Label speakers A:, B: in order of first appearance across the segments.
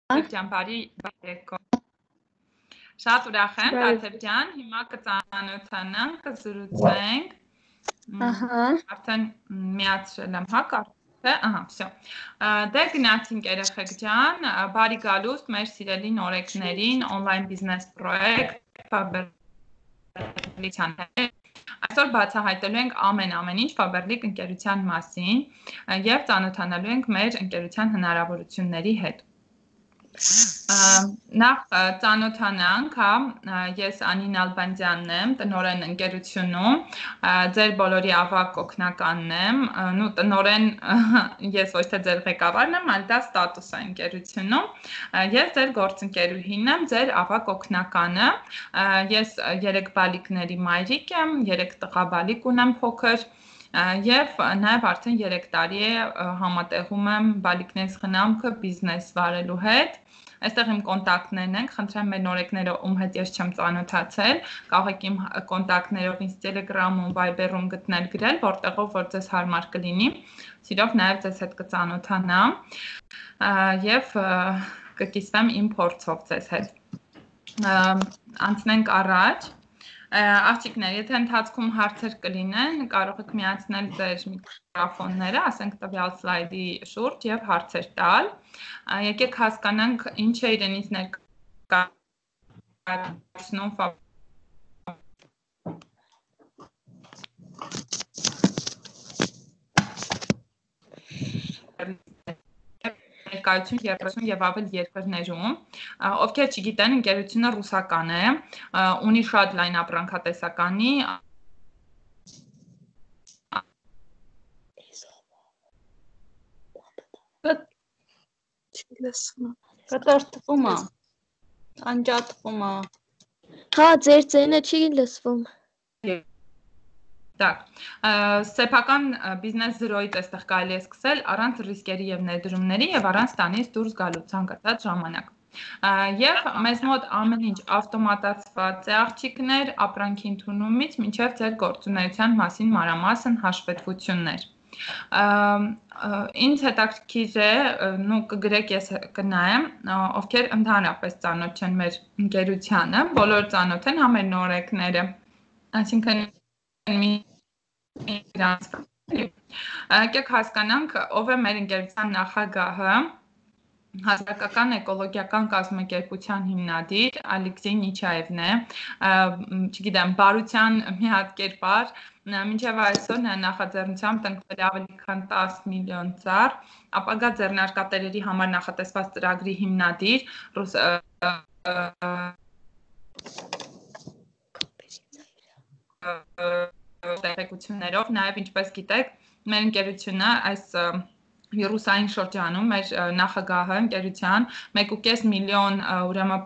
A: Թեթյան, բարի երեկո։ Շատ ուրախ եմ, Թեթյան, հիմա կծանոթանանք, կզրուցենք։ Արդեն միացրել եմ, հա, կարծես, ահա, всё։ Դե գնացինք երեխեք ջան, բարի գալուստ մեր սիրելի նորեկներին, on-line business project, Faberlic-յան հետ։ Այսօր բացահայտելու ենք ամեն ինչ Faberlic ընկերության մասին եւ ծանոթանալու ենք մեր ընկերության հնարավորությունների հետ։ Նախ ծանոթանանք, հա, ես Անին Ալբանդյանն եմ, տնօրեն ընկերությունում, ձեր բոլորի ավագ օգնականն եմ, նու տնօրեն ես ոչ թե ձեր ղեկավարն եմ, այլ դա ստատուս է ընկերությունում, ես ձեր գործընկերուհին եմ, ձեր ավագ օգնականը, ես 3 բալիկների մայրիկ եմ, 3 տղա բալիկ ունեմ փոքր, եւ նաեւ արդեն 3 տարի է համատեղում եմ բալիկներից խնամքը բիզնես վարելու հետ։ Այստեղ իմ կոնտակտներն են, խնդրեմ մեր նորեկները ում հետ ես չեմ ծանոթացել, կարող եք իմ կոնտակտներով ինձ Telegram-ում, Viber-ում գտնել գրել, որտեղով որ ձեզ հարմար կլինի։ Սիրով նաեւ ձեզ հետ կծանոթանամ եւ կկիսվեմ իմ փորձով ձեզ հետ։ Անցնենք առաջ։ Աղջիկներ, եթե ընթացքում հարցեր կլինեն, կարող եք միացնել ձեր միկրոֆոնները, ասենք տվյալ սլայդի շուրջ եւ հարցեր տալ։ Եկեք հասկանանք ինչ է իրենից ներկայացնում ներկայություն 30 եւ ավել երկրներում, ովքեր չգիտեն, ընկերությունը ռուսական է, ունի շատ լայն ապրանքատեսականի
B: Կտրտվում է, անջատվում է։
C: Հա, ձեր ձայնը չի լսվում։
A: Так, սեփական բիզնես 0-ից այստեղ կարելի է սկսել առանց ռիսկերի եւ ներդրումների եւ առանց տանից դուրս գալու ցանկացած ժամանակ։ Եվ մեզ մոտ ամեն ինչ ավտոմատացված է, աղջիկներ, ապրանքի ընդունումից մինչև ձեր գործունեության մասին մանրամասն հաշվետվություններ։ Ինձ հետաքրքիր է, նու կգրեք ես կնայեմ, ովքեր ընդհանրապես ծանոթ չեն մեր ընկերությանը, բոլոր ծանոթ են, հա մեր նորեկները, այսինքն եկեք հասկանանք ով է մեր ընկերության նախագահը, Հասարակական էկոլոգիական կազմակերպության հիմնադիր Ալեքսեյ Նիչաևն է, չգիտեմ, բարության մի հատ կերպար, մինչև այսօր նա նախաձեռնությամբ տնկվել է ավելի քան 10 միլիոն ծառ, ապագա ձեռնարկատերերի համար նախատեսված ծրագրի հիմնադիր, տեղեկություններով, նաև ինչպես գիտեք, մեր ընկերությունը այս վիրուսային շրջանում մեր նախագահը ընկերության 1.5 միլիոն ուրեմն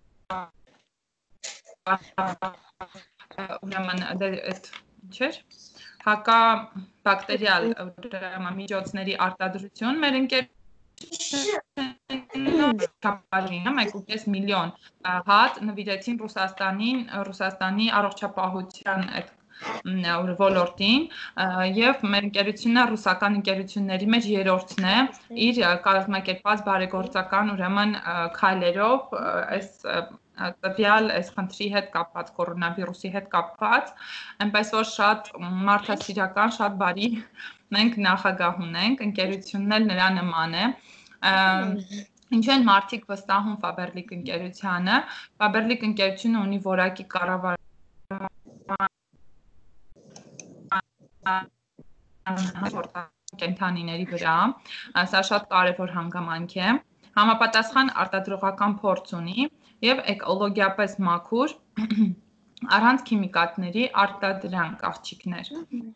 A: հակաբակտերիալ միջոցների արտադրություն մեր ընկերությունում 1.5 միլիոն հատ նվիրեցին Ռուսաստանի առողջապահության ոլորտին եւ մեր ընկերությունը ռուսական ընկերությունների մեջ երրորդն է իր կազմակերպած բարեգործական ուրեմն քայլերով այս տվյալ այս խնդրի հետ կապված կորոնավիրուսի հետ կապված այնպես որ շատ մարդասիրական շատ բարի մենք նախագահ ունենք ընկերությունն էլ նրա նման է Ինչ են մարդիկ վստահում Faberlic ընկերությանը Faberlic ընկերությունը ունի որակի կառավարման կենթանիների վրա, սա շատ կարևոր հանգամանք է, համապատասխան արտադրողական փորձ ունի եւ էկոլոգիապես մաքուր առանց քիմիկատների արտադրանք աղջիկներ։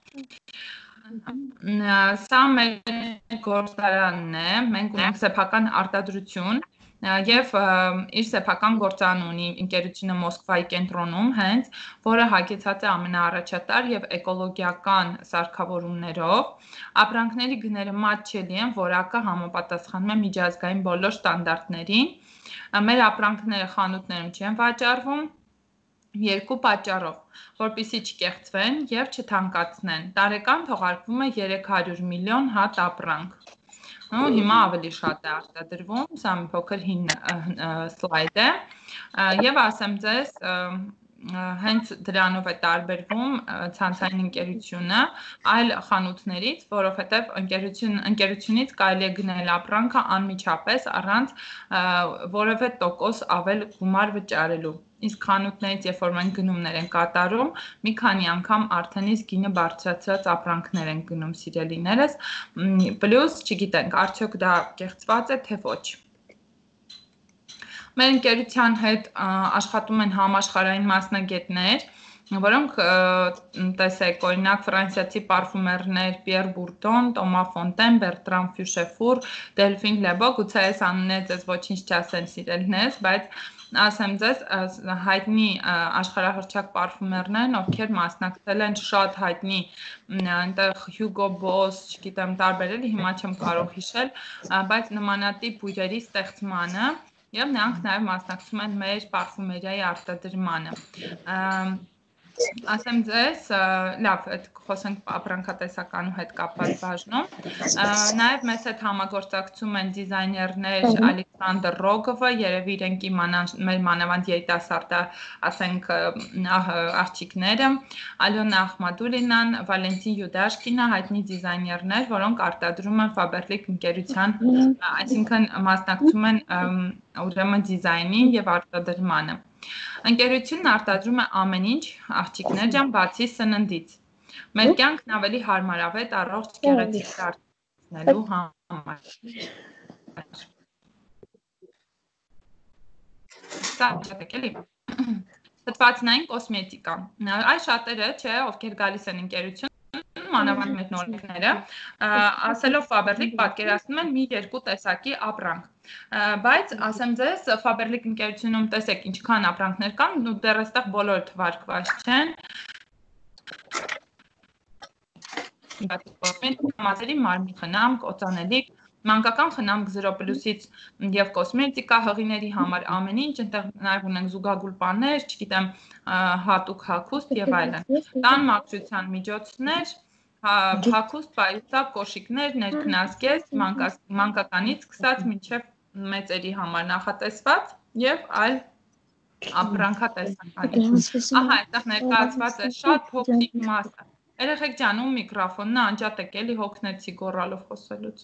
A: Սա մեր գործարանն է, մենք ունենք սեփական արտադրություն Եվ իր սեփական գործան ունի ընկերությունը Մոսկվայի կենտրոնում հենց, որը հագեցած է ամենաառաջատար եւ էկոլոգիական սարքավորումներով, ապրանքների գները մատչելի են, որակը համապատասխանում է միջազգային բոլոր ստանդարտներին։ Մեր ապրանքները խանութներում չեն վաճառվում երկու պատճառով, որպեսզի չկեղծվեն եւ չթանկացնեն։ Տարեկան թողարկվում է 300 միլիոն հատ ապրանք։ Հիմա ավելի շատ է արտադրվում, սա մի փոքր հին սլայդ է, եւ ասեմ ձեզ, հենց դրանով է տարբերվում ցանցային ընկերությունը այլ խանութներից, որովհետև ընկերությունից կարելի է գնել ապրանքը անմիջապես առանց որևէ տոկոս ավել գումար վճարելու։ Իսկ խանութներից, երբ որ մենք գնումներ ենք կատարում, մի քանի անգամ արդեն իսկ գինը բարձրացած ապրանքներ են գնում սիրելիներս, պլյուս չգիտենք, արդյոք դա կեղծված է, թե ոչ։ Մեր ընկերության հետ աշխատում են համաշխարհային մասնագետներ, որոնք տեսեք, օրինակ ֆրանսիացի պարֆումերներ Պիեր Բուրտոն, Տոմա Ֆոնտեն, Բերտրան Ֆյուշեֆուր, Դելֆին Լեբո, գուցե այս անունները ձեզ ոչինչ չասեն սիրելիներս, բայց ասեմ ձեզ, հայտնի աշխարհահռչակ պարֆումերներն, ովքեր մասնակցել են շատ հայտնի, այնտեղ Hugo Boss, չգիտեմ, տարբերել, հիմա չեմ կարող հիշել, բայց նմանատիպ բույրերի ստեղծմանը եւ նրանք նաեւ մասնակցում են մեր պարֆումերիայի արտադրմանը։ Ասեմ ձեզ, լավ, այդ խոսենք ապրանքատեսականու հետ կապված բաժնում։ Նաեւ մեզ հետ համագործակցում են դիզայներներ Ալեքսանդր Ռոգովը, երևի իրենք իմանան մեր մանավանդ երիտասարդ, ասենք, աղջիկները, Ալյոնա Ախմադուլինան, Վալենտին Յուդաշկինը, հայտնի դիզայներներ, որոնք արտադրում են Faberlic ընկերության, այսինքն մասնակցում են ուրեմն դիզայնին եւ արտադրմանը։ Ընկերությունն արտադրում է ամեն ինչ, աղջիկներ ջան, բացի սննդից։ Մեր կյանքն ավելի հարմարավետ, առողջ, գեղեցիկ դարձնելու համար։ Սա ճիշտ է, Թթվածնային կոսմետիկա։ Այս շատերը, չէ, ովքեր գալիս են ընկերություն, մանավանդ մեր նորեկները, ասելով Faberlic պատկերացնում են մի երկու տեսակի ապրանք։ Բայց ասեմ ձեզ, Faberlic ընկերությունում տեսեք ինչքան ապրանքներ կան, ու դեռ այստեղ բոլորը թվարկված չեն։ Մատերի մարմնի խնամք, օծանելիք, մանկական խնամք 0+-ից եւ կոսմետիկա, հղիների համար ամեն ինչ, այնտեղ նաեւ ունենք զուգագուլպաներ, չգիտեմ, հատուկ հագուստ եւ այլն։ Տան մաքրության միջոցներ, հագուստ, պայուսակ, կոշիկներ, ներքնազգեստ, մանկականից սկսած մինչև մեծերի համար նախատեսված եւ այլ ապրանքատեսականի։ Ահա, այդտեղ ներկայացված է շատ փոքրիկ մասը։ Երեխեք ջան, ում միկրոֆոնն է, անջատեք էլի հոգնեցի գոռալով խոսելուց։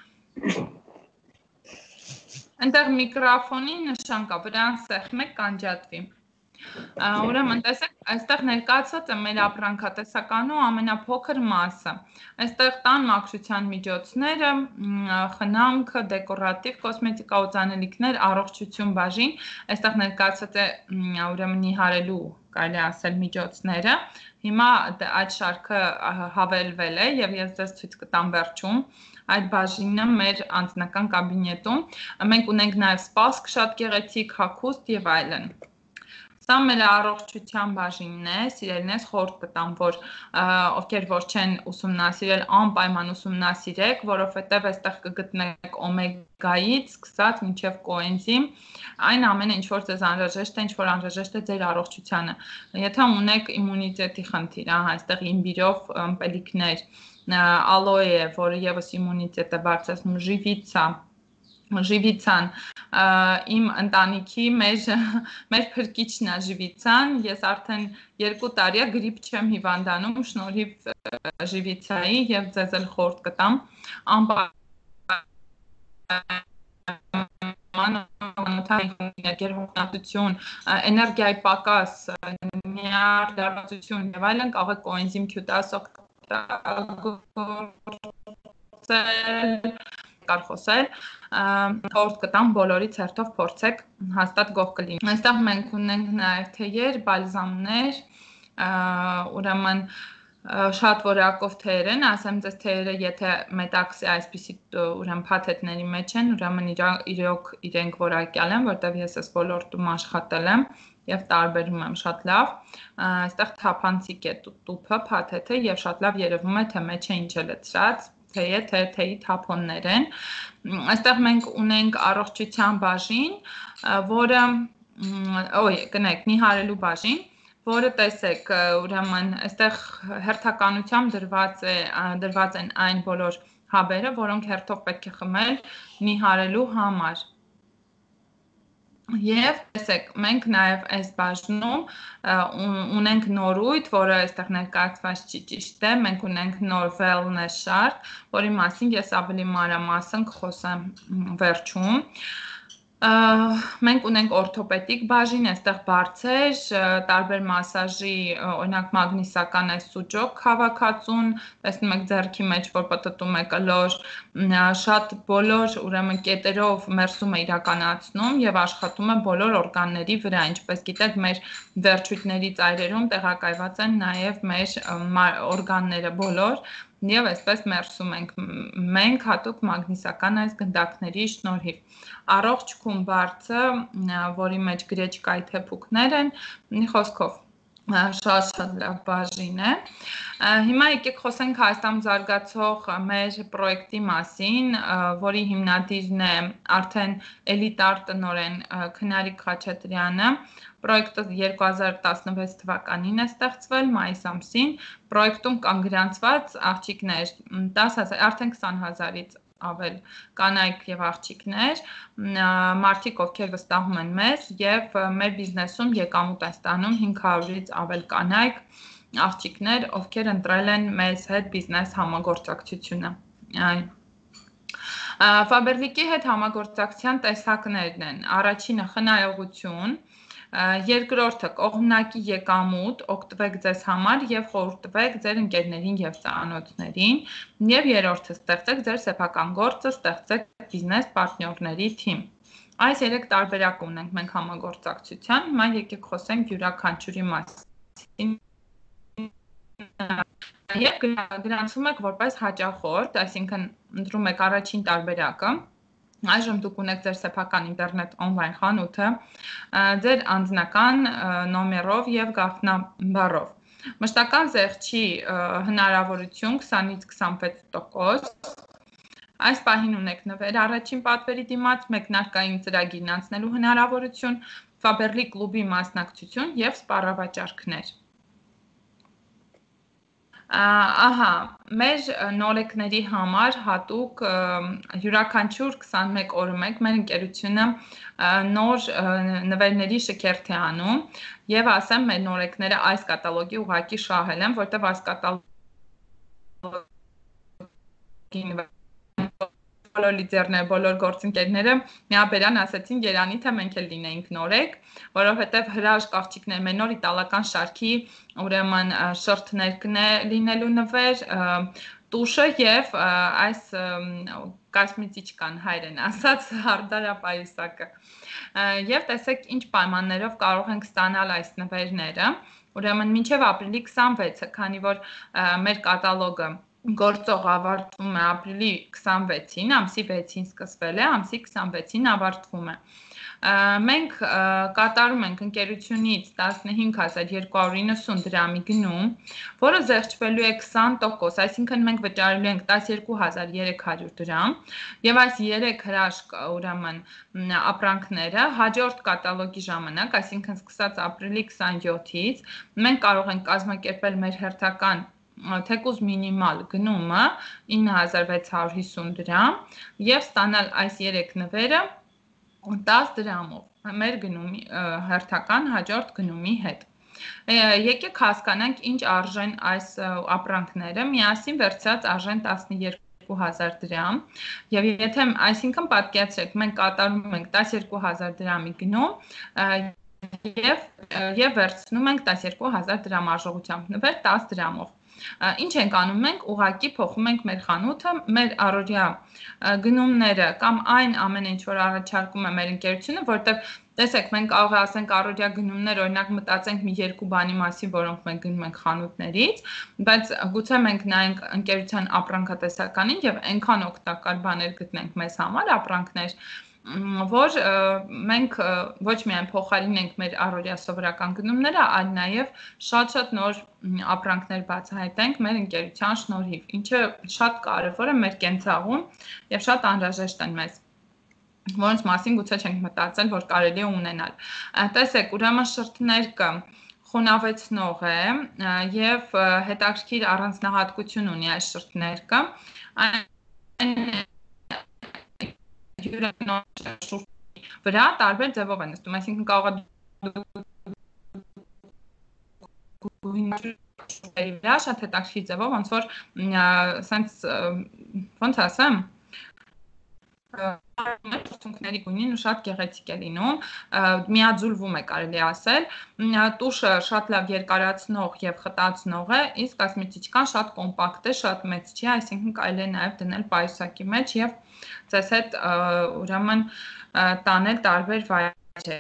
A: Այնտեղ միկրոֆոնի նշան կա, վրան սեղմեք կանջատվի։ Ուրեմն տեսեք, այստեղ ներկայացած է մեր ապրանքատեսականու ամենափոքր մասը։ Այստեղ տան մաքրության միջոցները, խնամքը, դեկորատիվ կոսմետիկա, օծանելիքներ, առողջություն բաժին, այստեղ ներկայացած է ուրեմն նիհարելու, կարելի ասել, միջոցները։ Հիմա այդ շարքը հավելվել է եւ ես ձեզ ցույց կտամ վերջում այդ բաժինը մեր անձնական կաբինետում։ Մենք ունենք նաեւ սպասք շատ գեղեցիկ, հագուստ եւ այլն։ Սա մեր առողջության բաժինն է, սիրելիներս խորհուրդ կտամ, որ ովքեր որ չեն ուսումնասիրել, անպայման ուսումնասիրեք, որովհետև այստեղ կգտնեք օմեգայից սկսած մինչև կոենզիմ, այն ամենը ինչ որ ձեզ անհրաժեշտ է, ինչ որ անհրաժեշտ է ձեր առողջությանը։ Եթե ունեք իմունիտետի խնդիր, այստեղ իմբիրով ըմպելիքներ, ալոե, որը եւս իմունիտետը բարձրացնում, ժիվիցան, իմ ընտանիքի մեր փրկիչն է ժիվիցան, ես արդեն 2 տարի է գրիպ չեմ հիվանդանում շնորհիվ ժիվիցայի եւ ձեզ էլ խորհուրդ կտամ գերհոգնածություն, էներգիայի պակաս, նյարդարվածություն եւ այլն կարող է կոենզիմ Q10 կար խոսել, խորհուրդ կտամ բոլորից հերթով փորձեք, հաստատ գող կլինի։ Այստեղ մենք ունենք նաև թեյեր, բալզամներ, ուրեմն շատ որակով թեյեր են, ասեմ ձեզ թեյերը, եթե մետաքսի այսպիսի ուրեմն փաթեթների մեջ են, ուրեմն իրենք որակյալ են, որտեղ ես այս ոլորտում աշխատել եմ եւ տարբերում եմ շատ լավ։ Այստեղ թափանցիկ է տուփը, փաթեթը եւ շատ լավ երևում է, թե մեջ է ինչ է լցրած, թեյը, թեյի թափոններ են։ Այստեղ մենք ունենք առողջության բաժին, որը, կնեք, նիհարելու բաժին, որը տեսեք, ուրեմն այստեղ հերթականությամբ դրված են այն բոլոր հաբերը, որոնք հերթով պետք է խմել նիհարելու համար։ Եվ տեսեք, մենք նաև այս բաժնում ունենք նորույթ, որը այստեղ ներկայացված չի, ճիշտ է, մենք ունենք նոր wellness շարք, որի մասին ես ավելի մանրամասն կխոսեմ վերջում։ Մենք ունենք օրթոպեդիկ բաժին, այստեղ բարձր, տարբեր մասաժի, օրինակ մագնիսական այս սուջոկ հավաքածուն, տեսնում եք ձեռքի մեջ, որ պտտում է կլոր, շատ բոլոր ուրեմն կետերով մերսում է իրականացնում եւ աշխատում է բոլոր օրգանների վրա, ինչպես գիտեք, մեր վերջույթների ծայրերում տեղակայված են նաեւ մեր օրգանները բոլոր Եվ այսպես մերսում ենք մենք հատուկ մագնիսական այս գնդակների շնորհիվ։ Առողջ քումբարձը, որի մեջ գրեչկայի թեփուկներ են, մի խոսքով շատ լավ բաժին է։ Հիմա եկեք խոսենք Հայաստանում զարգացող մեր պրոյեկտի մասին, որի հիմնադիրն է արդեն էլիտար տնօրեն Քնարիկ Խաչատրյանը։ Պրոյեկտը 2016 թվականին է ստեղծվել, մայիս ամսին։ Պրոյեկտում կան գրանցված աղջիկներ 10,000, արդեն 20,000-ից ավել կանայք եւ աղջիկներ, մարդիկ, ովքեր վստահում են մեզ եւ մեր բիզնեսում եկամուտ են ստանում 500-ից ավել կանայք, աղջիկներ, ովքեր ընտրել են մեզ հետ բիզնես համագործակցությունը։ Faberlic-ի հետ համագործակցության տեսակներն են. Առաջինը խնայողություն, երկրորդը կողմնակի եկամուտ, օգտվեք ձեզ համար եւ խորհուրդ ձեր ընկերներին եւ ծանոթներին, եւ երրորդը ստեղծեք ձեր սեփական գործը, ստեղծեք բիզնես պարտներների թիմ։ Այս 3 տարբերակ ունենք մենք համագործակցության, հիմա եկեք խոսենք յուրաքանչյուրի մասին։ Եվ գրանցում եք որպես հաճախորդ, այսինքն ընտրում եք առաջին տարբերակը, այժմ դուք ունեք ձեր սեփական ինտերնետ on-line խանութը, ձեր անձնական նոմերով եւ գաղտնաբառով։ Մշտական զեղչի հնարավորություն 20-ից 25%։ Այս պահին ունեք նվեր առաջին պատվերի դիմաց, մեկնարկային ծրագիրն անցնելու հնարավորություն, Faberlic կլուբի մասնակցություն եւ սպառավաճառքներ։ Ահա, մեր նորեկների համար հատուկ յուրաքանչյուր 21 օրը մեկ մեր ընկերությունը նոր նվերների շքերթ է անում եւ ասեմ մեր նորեկները այս կատալոգի ուղղակի շահել են, որտեղ այս կատալոգի բոլոր լիդերները, բոլոր գործընկերները միաբերան ասացին Երանի, թե մենք էլ լինեինք նորեկ, որովհետև հրաշք աղջիկներ մեր նոր իտալական շարքի ուրեմն շրթներքն է լինելու նվեր, տուշը եւ այս կասմետիկան հայերեն ասած հարդարապայուսակը։ Եվ տեսեք ինչ պայմաններով կարող ենք ստանալ այս նվերները, ուրեմն մինչև ապրիլի 26-ը, քանի որ մեր կատալոգը գործող ավարտվում է ապրիլի 26-ին, ամսի 6-ին սկսվել է, ամսի 26-ին ավարտվում է։ Մենք կատարում ենք ընկերությունից 15,290 դրամի գնում, որը զեղչվելու է 20%, այսինքն մենք վճարելու ենք 12,300 դրամ, եւ այս 3 հրաշք ուրեմն ապրանքները հաջորդ կատալոգի ժամանակ, այսինքն սկսած ապրիլի 27-ից, մենք կարող ենք կազմակերպել մեր հերթական թեկուզ մինիմալ գնումը 9,650 դրամ եւ ստանալ այս 3 նվերը 10 դրամով մեր գնումի հերթական հաջորդ գնումի հետ։ Եկեք հասկանանք ինչ արժեն այս ապրանքները, միասին վերցրած արժեն 12,000 դրամ եւ եթե այսինքն պատկերացրեք մենք կատարում ենք 12,000 դրամի գնում եւ վերցնում ենք 12,000 դրամ արժողությամբ նվեր 10 դրամով։ Ինչ ենք անում մենք, ուղղակի փոխում ենք մեր խանութը, մեր առօրյա գնումները կամ այն ամենը ինչ որ առաջարկում է մեր ընկերությունը, որտեղ տեսեք մենք կարող ասենք առօրյա գնումներ, օրինակ մտածենք մի երկու բանի մասին, որոնք մենք գնում ենք խանութներից, բայց գուցե մենք նայենք ընկերության ապրանքատեսականին եւ այնքան օգտակար բաներ գտնենք մեզ համար, ապրանքներ, որ մենք ոչ միայն փոխարինենք մեր առօրյա սովորական գնումները, այլ նաև շատ նոր ապրանքներ բացահայտենք մեր ընկերության շնորհիվ, ինչը շատ կարևոր է մեր կենցաղում եւ շատ անհրաժեշտ են մեզ, որոնց մասին գուցե չենք մտածել, որ կարելի է ունենալ։ Տեսեք, ուրեմն շրթներկը խոնավեցնող է եւ հետաքրքիր առանձնահատկություն ունի այս շրթներկը, հյուրանոց վրա տարբեր ձևով են նստում, այսինքն կարող է վրա շատ հետաքրքիր ձևով, ոնց որ սենց ոնց ասեմ, Թունքների գույնին ու շատ գեղեցիկ է լինում, միաձուլվում է կարելի ասել, տուշը շատ լավ երկարացնող եւ խտացնող է, իսկ ասմետիչկան շատ կոմպակտ է, շատ մեծ չի, այսինքն կարելի է նաեւ դնել պայուսակի մեջ եւ ձեզ հետ ուրեմն տանել տարբեր վայրեր։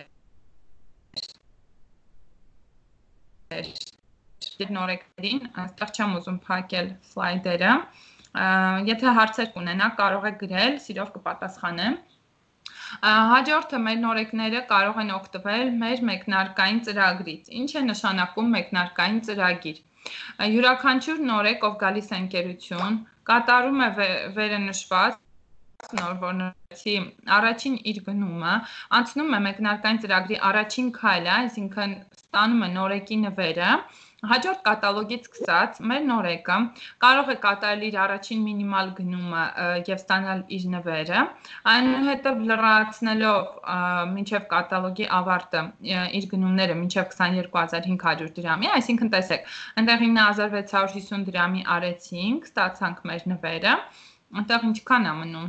A: Նորեկներին, այստեղ չեմ ուզում փակել սլայդերը, եթե հարցեր կունենաք, կարող եք գրել, սիրով կպատասխանեմ։ Հաջորդը մեր նորեկները կարող են օգտվել մեր մեկնարկային ծրագրից։ Ինչ է նշանակում մեկնարկային ծրագիր։ Յուրաքանչյուր նորեկ, ով գալիս է ընկերություն, կատարում է վերը նշված նորվորնոցի առաջին իր գնումը, անցնում է մեկնարկային ծրագրի առաջին քայլը, այսինքն ստանում է նորեկի նվերը, հաջորդ կատալոգից սկսած մեր նորեկը կարող է կատարել իր առաջին մինիմալ գնումը եւ ստանալ իր նվերը, այնուհետեւ լրացնելով մինչեւ կատալոգի ավարտը իր գնումները մինչեւ 22500 դրամի, այսինքն տեսեք, այնտեղ 9650 դրամի արեցինք, ստացանք մեր նվերը, այնտեղ ինչքան է մնում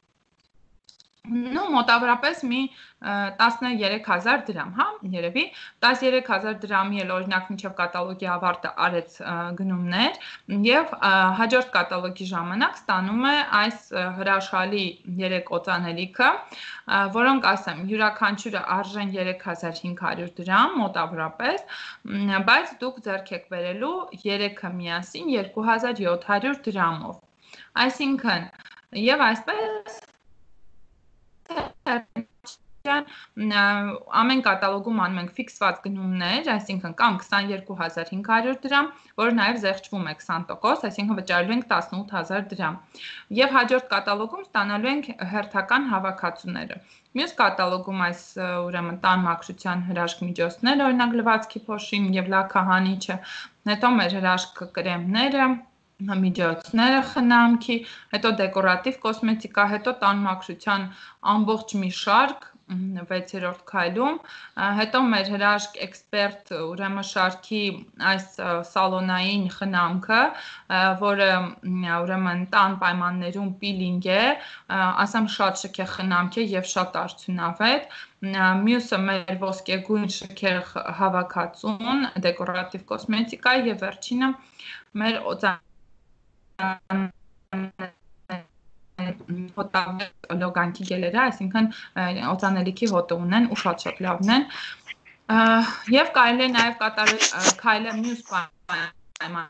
A: Ну, մոտավորապես մի 13000 դրամ, հա, երևի 13000 դրամի էլ օրինակ մինչև կատալոգի ավարտը արեց գնումներ եւ հաջորդ կատալոգի ժամանակ ստանում է այս հրաշալի 3 օծանելիքը, որոնք ասեմ, յուրաքանչյուրը արժեն 3500 դրամ մոտավորապես, բայց դուք ձեռք եք բերելու 3-ը միասին 2700 դրամով։ Այսինքն, եւ այսպես ամեն կատալոգում անում ենք ֆիքսված գնումներ, այսինքն կամ 22500 դրամ, որը նաև զեղչվում է 20%, այսինքն վճարելու ենք 18000 դրամ։ Եվ հաջորդ կատալոգում ստանալու ենք հերթական հավաքածուները։ Մյուս կատալոգում այս ուրեմն տան մաքրության հրաշք միջոցներ, օրինակ լվացքի փոշին եւ լաքահանիչը, հետո մեր հրաշք կրեմները, միջոցները խնամքի, հետո դեկորատիվ կոսմետիկա, հետո տան մաքրության ամբողջ մի շարք 6-րդ քայլում, հետո մեր հրաշք էքսպերտ ուրեմն շարքի այս սալոնային խնամքը, որը ուրեմն տան պայմաններում պիլինգ է, ասեմ շատ շքեղ խնամք է եւ շատ արդյունավետ, մյուսը մեր ոսկեգույն շքեղ հավաքածուն, դեկորատիվ կոսմետիկա եւ վերջինը մեր լոգանքի գելերը, այսինքն օծանելիքի հոտը ունեն ու շատ լավն են եւ կարելի է նաեւ կատարել քայլը մյուս պայման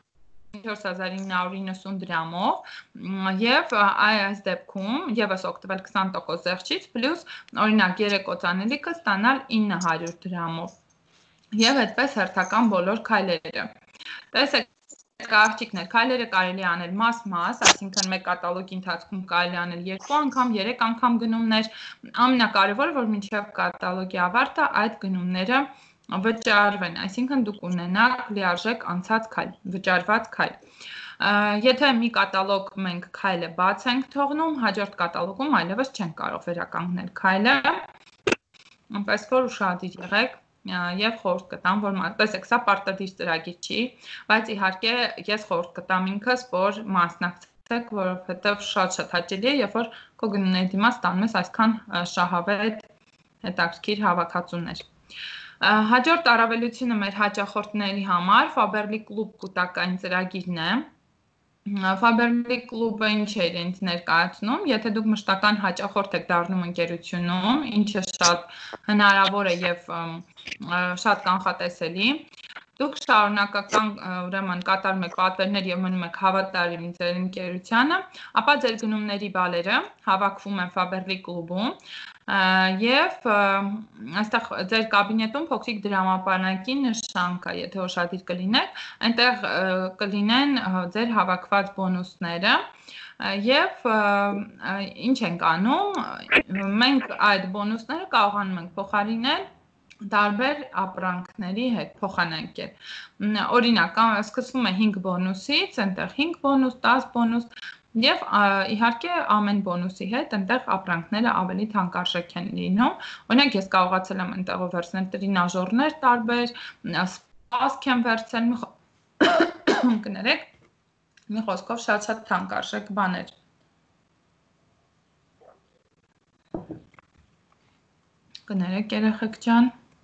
A: 4990 դրամով եւ այս դեպքում եւս օգտվել 20% զեղչից պլյուս օրինակ 3 օծանելիքը ստանալ 900 դրամով եւ այդպես հերթական բոլոր քայլերը տեսեք Աղջիկներ, քայլերը կարելի է անել մաս-մաս, այսինքն մեկ կատալոգի ընթացքում կարելի է անել 2 անգամ, 3 անգամ գնումներ, ամենակարևորը, որ մինչև կատալոգի ավարտը այդ գնումները վճարվեն, այսինքն դուք ունենաք լիարժեք անցած քայլ, վճարված քայլ։ Եթե մի կատալոգ մենք քայլը բաց ենք թողնում, հաջորդ կատալոգում այլևս չենք կարող վերականգնել քայլը, այնպես որ ուշադիր եղեք եւ խորհուրդ կտամ, որ տեսեք, սա պարտադիր ծրագիր չի, բայց իհարկե ես խորհուրդ կտամ ինքս, որ մասնակցեք, որովհետեւ շատ հաճելի է, երբ որ քո գնումների դիմաց ստանում ես այսքան շահավետ հետաքրքիր հավաքածուներ։ Հաջորդ առավելությունը մեր հաճախորդների համար Faberlic Club կൂട്ടակային ծրագիրն է։ Faberlic Club-ը ինչ է իրենց ներկայացնում, եթե դուք մշտական հաճախորդ եք դառնում ընկերությունում, ինչը շատ հնարավոր է եւ շատ կանխատեսելի, դուք շարունակական ուրեմն կատարում եք պատվերներ եւ մնում եք հավատարիմ ձեր ընկերությանը, ապա ձեր գնումների բալերը հավաքվում են Faberlic Club-ում եւ այստեղ ձեր կաբինետում փոքրիկ դրամապանակի նշան կա, եթե ուշադիր կլինեք, այնտեղ կլինեն ձեր հավաքված բոնուսները եւ ինչ ենք անում, մենք այդ բոնուսները կարողանում ենք փոխարինել տարբեր ապրանքների հետ փոխանակել։ Օրինակ, սկսվում է 5 բոնուսից, այնտեղ 5 բոնուս, 10 բոնուս, Եվ իհարկե ամեն բոնուսի հետ այնտեղ ապրանքները ավելի թանկարժեք են լինում։ Օրինակ ես կարողացել եմ այնտեղով վերցնել տրինաժորներ տարբեր, սպասք եմ վերցել, կներեք, մի խոսքով շատ թանկարժեք բաներ։ Կներեք երեխեք ջան։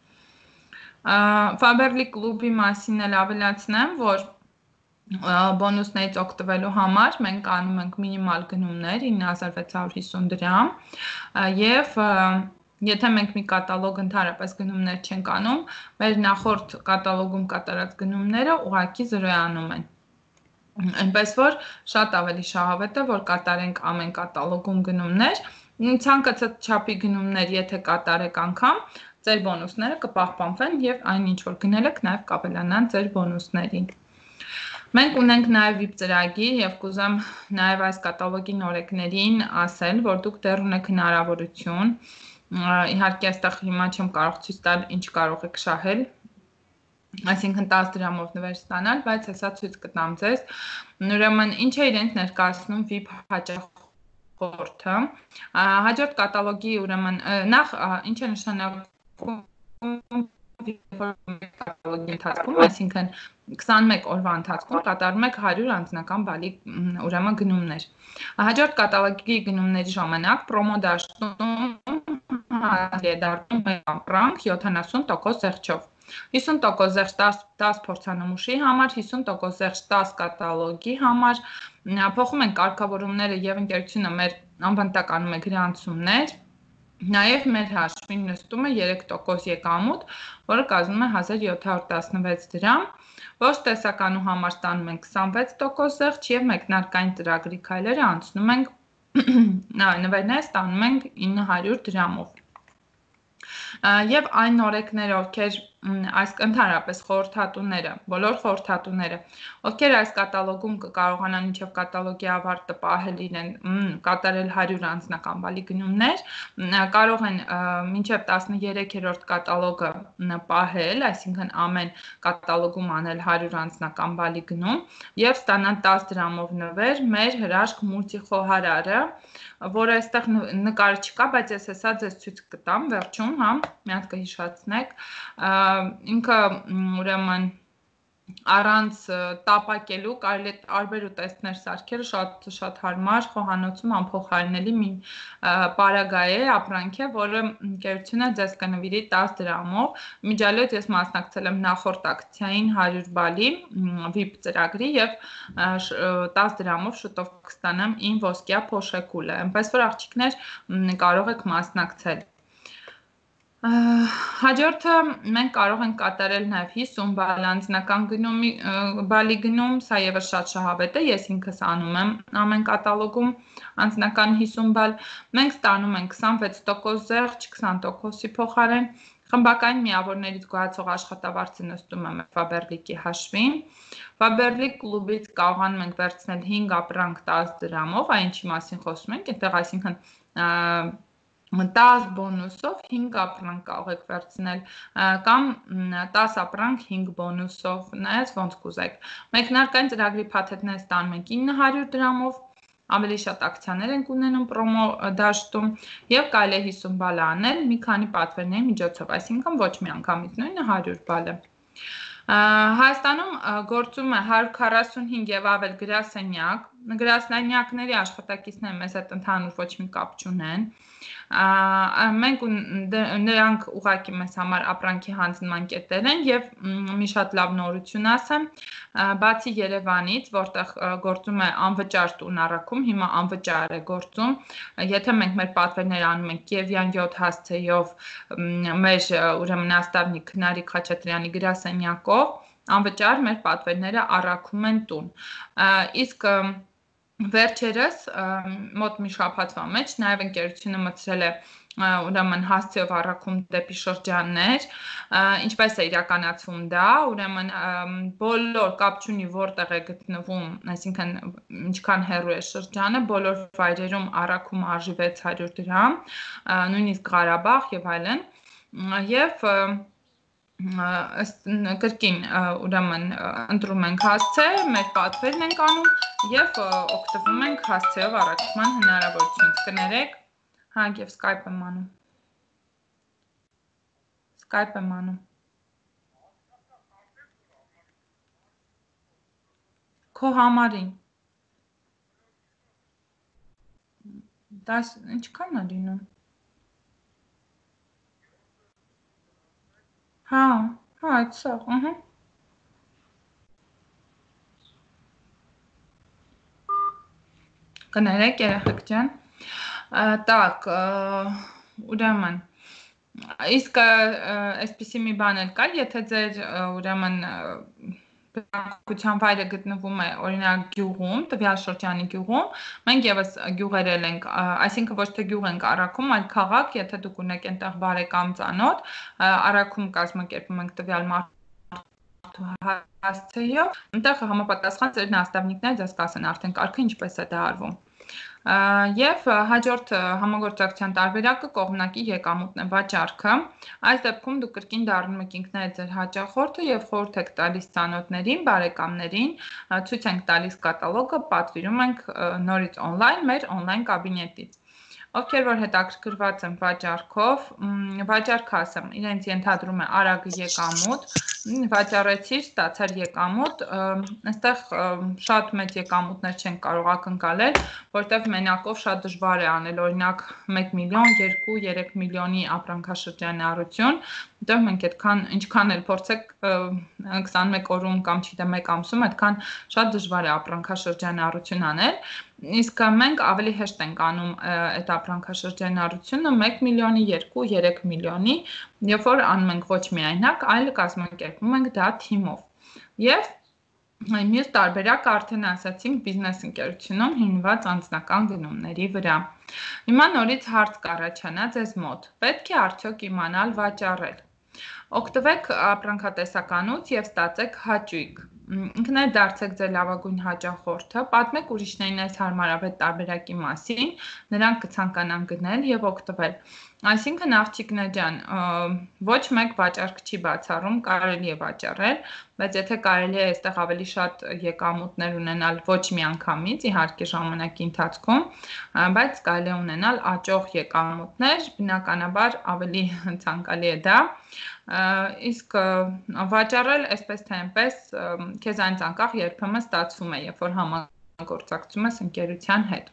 A: Faberlic Club-ի մասին էլ ավելացնեմ, որ բոնուսներից օգտվելու համար մենք անում ենք մինիմալ գնումներ 9650 դրամ եւ եթե մենք մի կատալոգ ընդհանրապես գնումներ չենք անում, մեր նախորդ կատալոգում կատարած գնումները ուղղակի զրոյանում են։ Այնպես որ շատ ավելի շահավետ է, որ կատարենք ամեն կատալոգում գնումներ, ցանկացած չափի գնումներ, եթե կատարեք անգամ, ձեր բոնուսները կպահպանվեն եւ այն ինչ որ գնել եք նաեւ կավելանան ձեր բոնուսներին։ Մենք ունենք նաև VIP ծրագիր եւ կուզեմ նաև այս կատալոգի նորեկներին ասել, որ դուք դեռ ունեք հնարավորություն, իհարկե այստեղ հիմա չեմ կարող ցույց տալ ինչ կարող եք շահել, այսինքն 10 դրամով նվեր ստանալ, բայց հեսա ցույց կտամ ձեզ։ Ուրեմն ինչ է իրենք ներկայացնում VIP հաճախորդը։ Հաջորդ կատալոգի ուրեմն նախ ինչ է նշանակում կատալոգի ընթացքում, այսինքն 21 օրվա ընթացքում կատարում եք 100 անձնական բալի ուրեմն գնումներ։ Հաջորդ կատալոգի գնումների ժամանակ պրոմո դաշտում դառնում է ապրանք 70% զեղչով։ 50% զեղչ 10 փորձանմուշի համար, 50% զեղչ 10 կատալոգի համար, փոխում են կարգավորումները եւ ընկերությունը մեր անվտանգանում է գրանցումներ։ Նաև մեր հաշվին նստում է 3% եկամուտ, որը կազմում է 1716 դրամ, ոչ տեսականու համար ստանում ենք 26% զեղչ եւ մեկնարկային ծրագրի քայլերը անցնում ենք նվերները ստանում ենք 900 դրամով։ Եվ այն նորեկները, ովքեր այս ընդհանրապես խորհրդատուները, բոլոր խորհրդատուները, ովքեր այս կատալոգում կկարողանան մինչև կատալոգի ավարտը պահել իրեն կատարել 100 անձնական բալի գնումներ, կարող են մինչև 13-րդ կատալոգը պահել, այսինքն ամեն կատալոգում անել 100 անձնական բալի գնում եւ ստանալ 10 դրամով նվեր մեր հրաշք մուլտիխոհարարը, որը այստեղ նկարը չկա, բայց ես հեսա ձեզ ցույց կտամ վերջում, հա, մի հատ կհիշեցնեք, ինքը ուրեմն առանց տապակելու կարելի է տարբեր ուտեստներ սարքել, շատ հարմար խոհանոցում անփոխարինելի մի պարագա է, ապրանք է, որը ընկերությունը ձեզ կնվիրի 10 դրամով։ Միջալյոց ես մասնակցել եմ նախորդ ակցիային 100 բալի VIP ծրագրի եւ 10 դրամով շուտով կստանամ իմ ոսկյա փոշեկուլը, այնպես որ աղջիկներ կարող եք մասնակցել։ Հաջորդը մենք կարող ենք կատարել նաև 50 բալ անձնական բալի գնում, սա եւս շատ շահավետ է, ես ինքս անում եմ ամեն կատալոգում անձնական 50 բալ, մենք ստանում ենք 26% զեղչ, 20%-ի փոխարեն, խմբակային միավորներից գոյացող աշխատավարձը նստում է Faberlic-ի հաշվին, Faberlic Club-ից կարողանում ենք վերցնել 5 ապրանք 10 դրամով, այն ինչի մասին խոսում ենք, այնտեղ այսինքն 10 բոնուսով 5 ապրանք կարող եք վերցնել կամ 10 ապրանք 5 բոնուսով, նայած ոնց կուզեք։ Մեկնարկային ծրագրի փաթեթները ստանում ենք 900 դրամով, ավելի շատ ակցիաներ ենք ունենում պրոմո դաշտում եւ կարելի է 50 բալ անել մի քանի պատվերների միջոցով, այսինքն ոչ մի անգամից նույնը 100 բալը։ Հայաստանում գործում է 145 եւ ավել գրասենյակ, գրասենյակների աշխատակիցները մեզ հետ ընդհանուր ոչ մի կապ չունեն։ Մենք նրանք ուղղակի մեզ համար ապրանքի հանձնման կետեր են եւ մի շատ լավ նորություն ասեմ, բացի Երևանից, որտեղ գործում է անվճար տուն առաքում, հիմա անվճար է գործում, եթե մենք մեր պատվերները անում ենք Կիևյան 7 հասցեով մեր ուրեմն Աստառնիկ Քնարիկ Խաչատրյանի գրասենյակով, անվճար մեր պատվերները առաքում են տուն։ Իսկ վերջերս մոտ մի շաբաթվա մեջ նաև ընկերությունը մտցրել է ուրեմն հասցեով առաքում դեպի շրջաններ, ինչպես է իրականացվում դա, ուրեմն բոլոր կապ չունի որտեղ է գտնվում, այսինքն ինչքան հեռու է շրջանը, բոլոր վայրերում առաքումը արժի 600 դրամ, նույնիսկ Ղարաբաղ եւ այլն, եւ կրկին ուրեմն ընտրում ենք հասցե, մեր պատվերն ենք անում եւ օգտվում ենք հասցեով առաքման հնարավորությունից։ Կներեք, հա, եւ Skype եմ անում։ Skype եմ անում։ Քո համարին։ Դա ինչքան է լինում։ Հա, այդ սա, ըհը։ Կներեք, երեխեք ջան։ Так, ուրեմն, իսկ այսպիսի մի բան էլ կար, եթե ձեր ուրեմն բնակության վայրը գտնվում է օրինակ գյուղում, տվյալ շրջանի գյուղում, մենք եւս գյուղերել ենք, այսինքն ոչ թե գյուղ ենք առաքում, այլ քաղաք, եթե դուք ունեք այնտեղ բարեկամ ծանոթ, առաքում կազմակերպում ենք տվյալ մարդու հասցեով, այնտեղ համապատասխան ձեր նաստավնիկները ձեզ կասեն արդեն կարգը ինչպես է դա արվում։ Եվ հաջորդ համագործակցության տարբերակը կողմնակի եկամուտն է, վաճառքը։ Այս դեպքում դուք կրկին դառնում եք ինքներդ ձեր հաճախորդը եւ խորհուրդ եք տալիս ծանոթներին, բարեկամներին, ցույց ենք տալիս կատալոգը, պատվիրում ենք նորից on-line մեր on-line կաբինետից։ Ովքեր որ հետաքրքրված են վաճառքով, վաճառքը ասեմ, իրենց ենթադրում է արագ եկամուտ, վաճառեցիր, ստացար եկամուտ, այստեղ շատ մեծ եկամուտներ չեն կարող ակնկալել, որտեղ մենակով շատ դժվար է անել, օրինակ 1 միլիոն, 2, 3 միլիոնի ապրանքաշրջանառություն, որտեղ մենք այդքան ինչքան էլ փորձեք 21 օրում կամ չգիտեմ 1 ամսում, այդքան շատ դժվար է ապրանքաշրջանառություն անել, իսկ մենք ավելի հեշտ ենք անում այդ ապրանքաշրջանառությունը 1 միլիոնի, 2, 3 միլիոնի, երբ որ անում ենք ոչ միայնակ, այլ կազմակերպում ենք դա թիմով։ Եվ մյուս տարբերակը արդեն ասացինք բիզնես ընկերությունում հիմնված անձնական գնումների վրա։ Հիմա նորից հարց կառաջանա ձեզ մոտ. պետք է արդյոք իմանալ վաճառել։ Օգտվեք ապրանքատեսականուց եւ ստացեք հաճույք։ Ինքներ դարձեք ձեր լավագույն հաճախորդը, պատմեք ուրիշներին այս հարմարավետ տարբերակի մասին, նրանք կցանկանան գնել եւ օգտվել։ Այսինքն աղջիկներ ջան, ոչ մեկ վաճառք չի բացառում, կարելի է վաճառել, բայց եթե կարելի է այստեղ ավելի շատ եկամուտներ ունենալ ոչ միանգամից, իհարկե ժամանակի ընթացքում, բայց կարելի է ունենալ աճող եկամուտներ, բնականաբար ավելի ցանկալի է դա։ Իսկ վաճառել այսպես թե այնպես քեզանից անկախ երբեմն ստացվում է, երբ որ համագործակցում ես ընկերության հետ։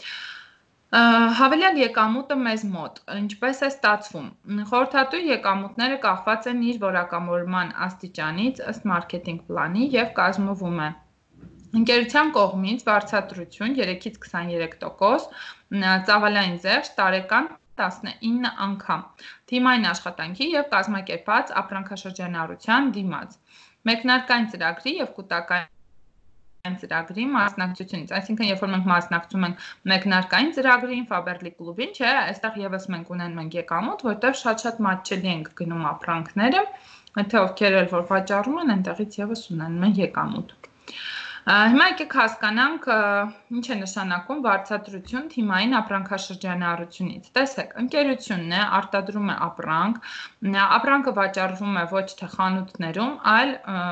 A: Հավելյալ եկամուտը մեզ մոտ, ինչպես է ստացվում։ Խորհրդատու եկամուտները կախված են իր որակավորման աստիճանից ըստ մարքեթինգ պլանի եւ կազմվում է ընկերության կողմից վարձատրություն 3-ից 23%, ծավալային զերծ տարեկան 19 անգամ, թիմային աշխատանքի եւ կազմակերպած ապրանքաշրջանառության դիմաց, մեկնարկային ծրագրի եւ կൂട്ടակային ծրագրի մասնակցությունից, այսինքն երբ որ մենք մասնակցում ենք մեկնարկային ծրագրին, Faberlic клуբին, չէ, այստեղ եւս մենք ունենք եկամուտ, որտեղ շատ մատչելի ենք գնում ապրանքները, թե ովքեր էլ որ վաճառում են, այնտեղից եւս ունենում են եկամուտ։ Հիմա եկեք հասկանանք ինչ է նշանակում վարձատրություն թիմային ապրանքաշրջանառությունից։ Տեսեք, ընկերությունն է, արտադրում է ապրանք, ապրանքը վաճառվում է ոչ թե խանութներում, այլ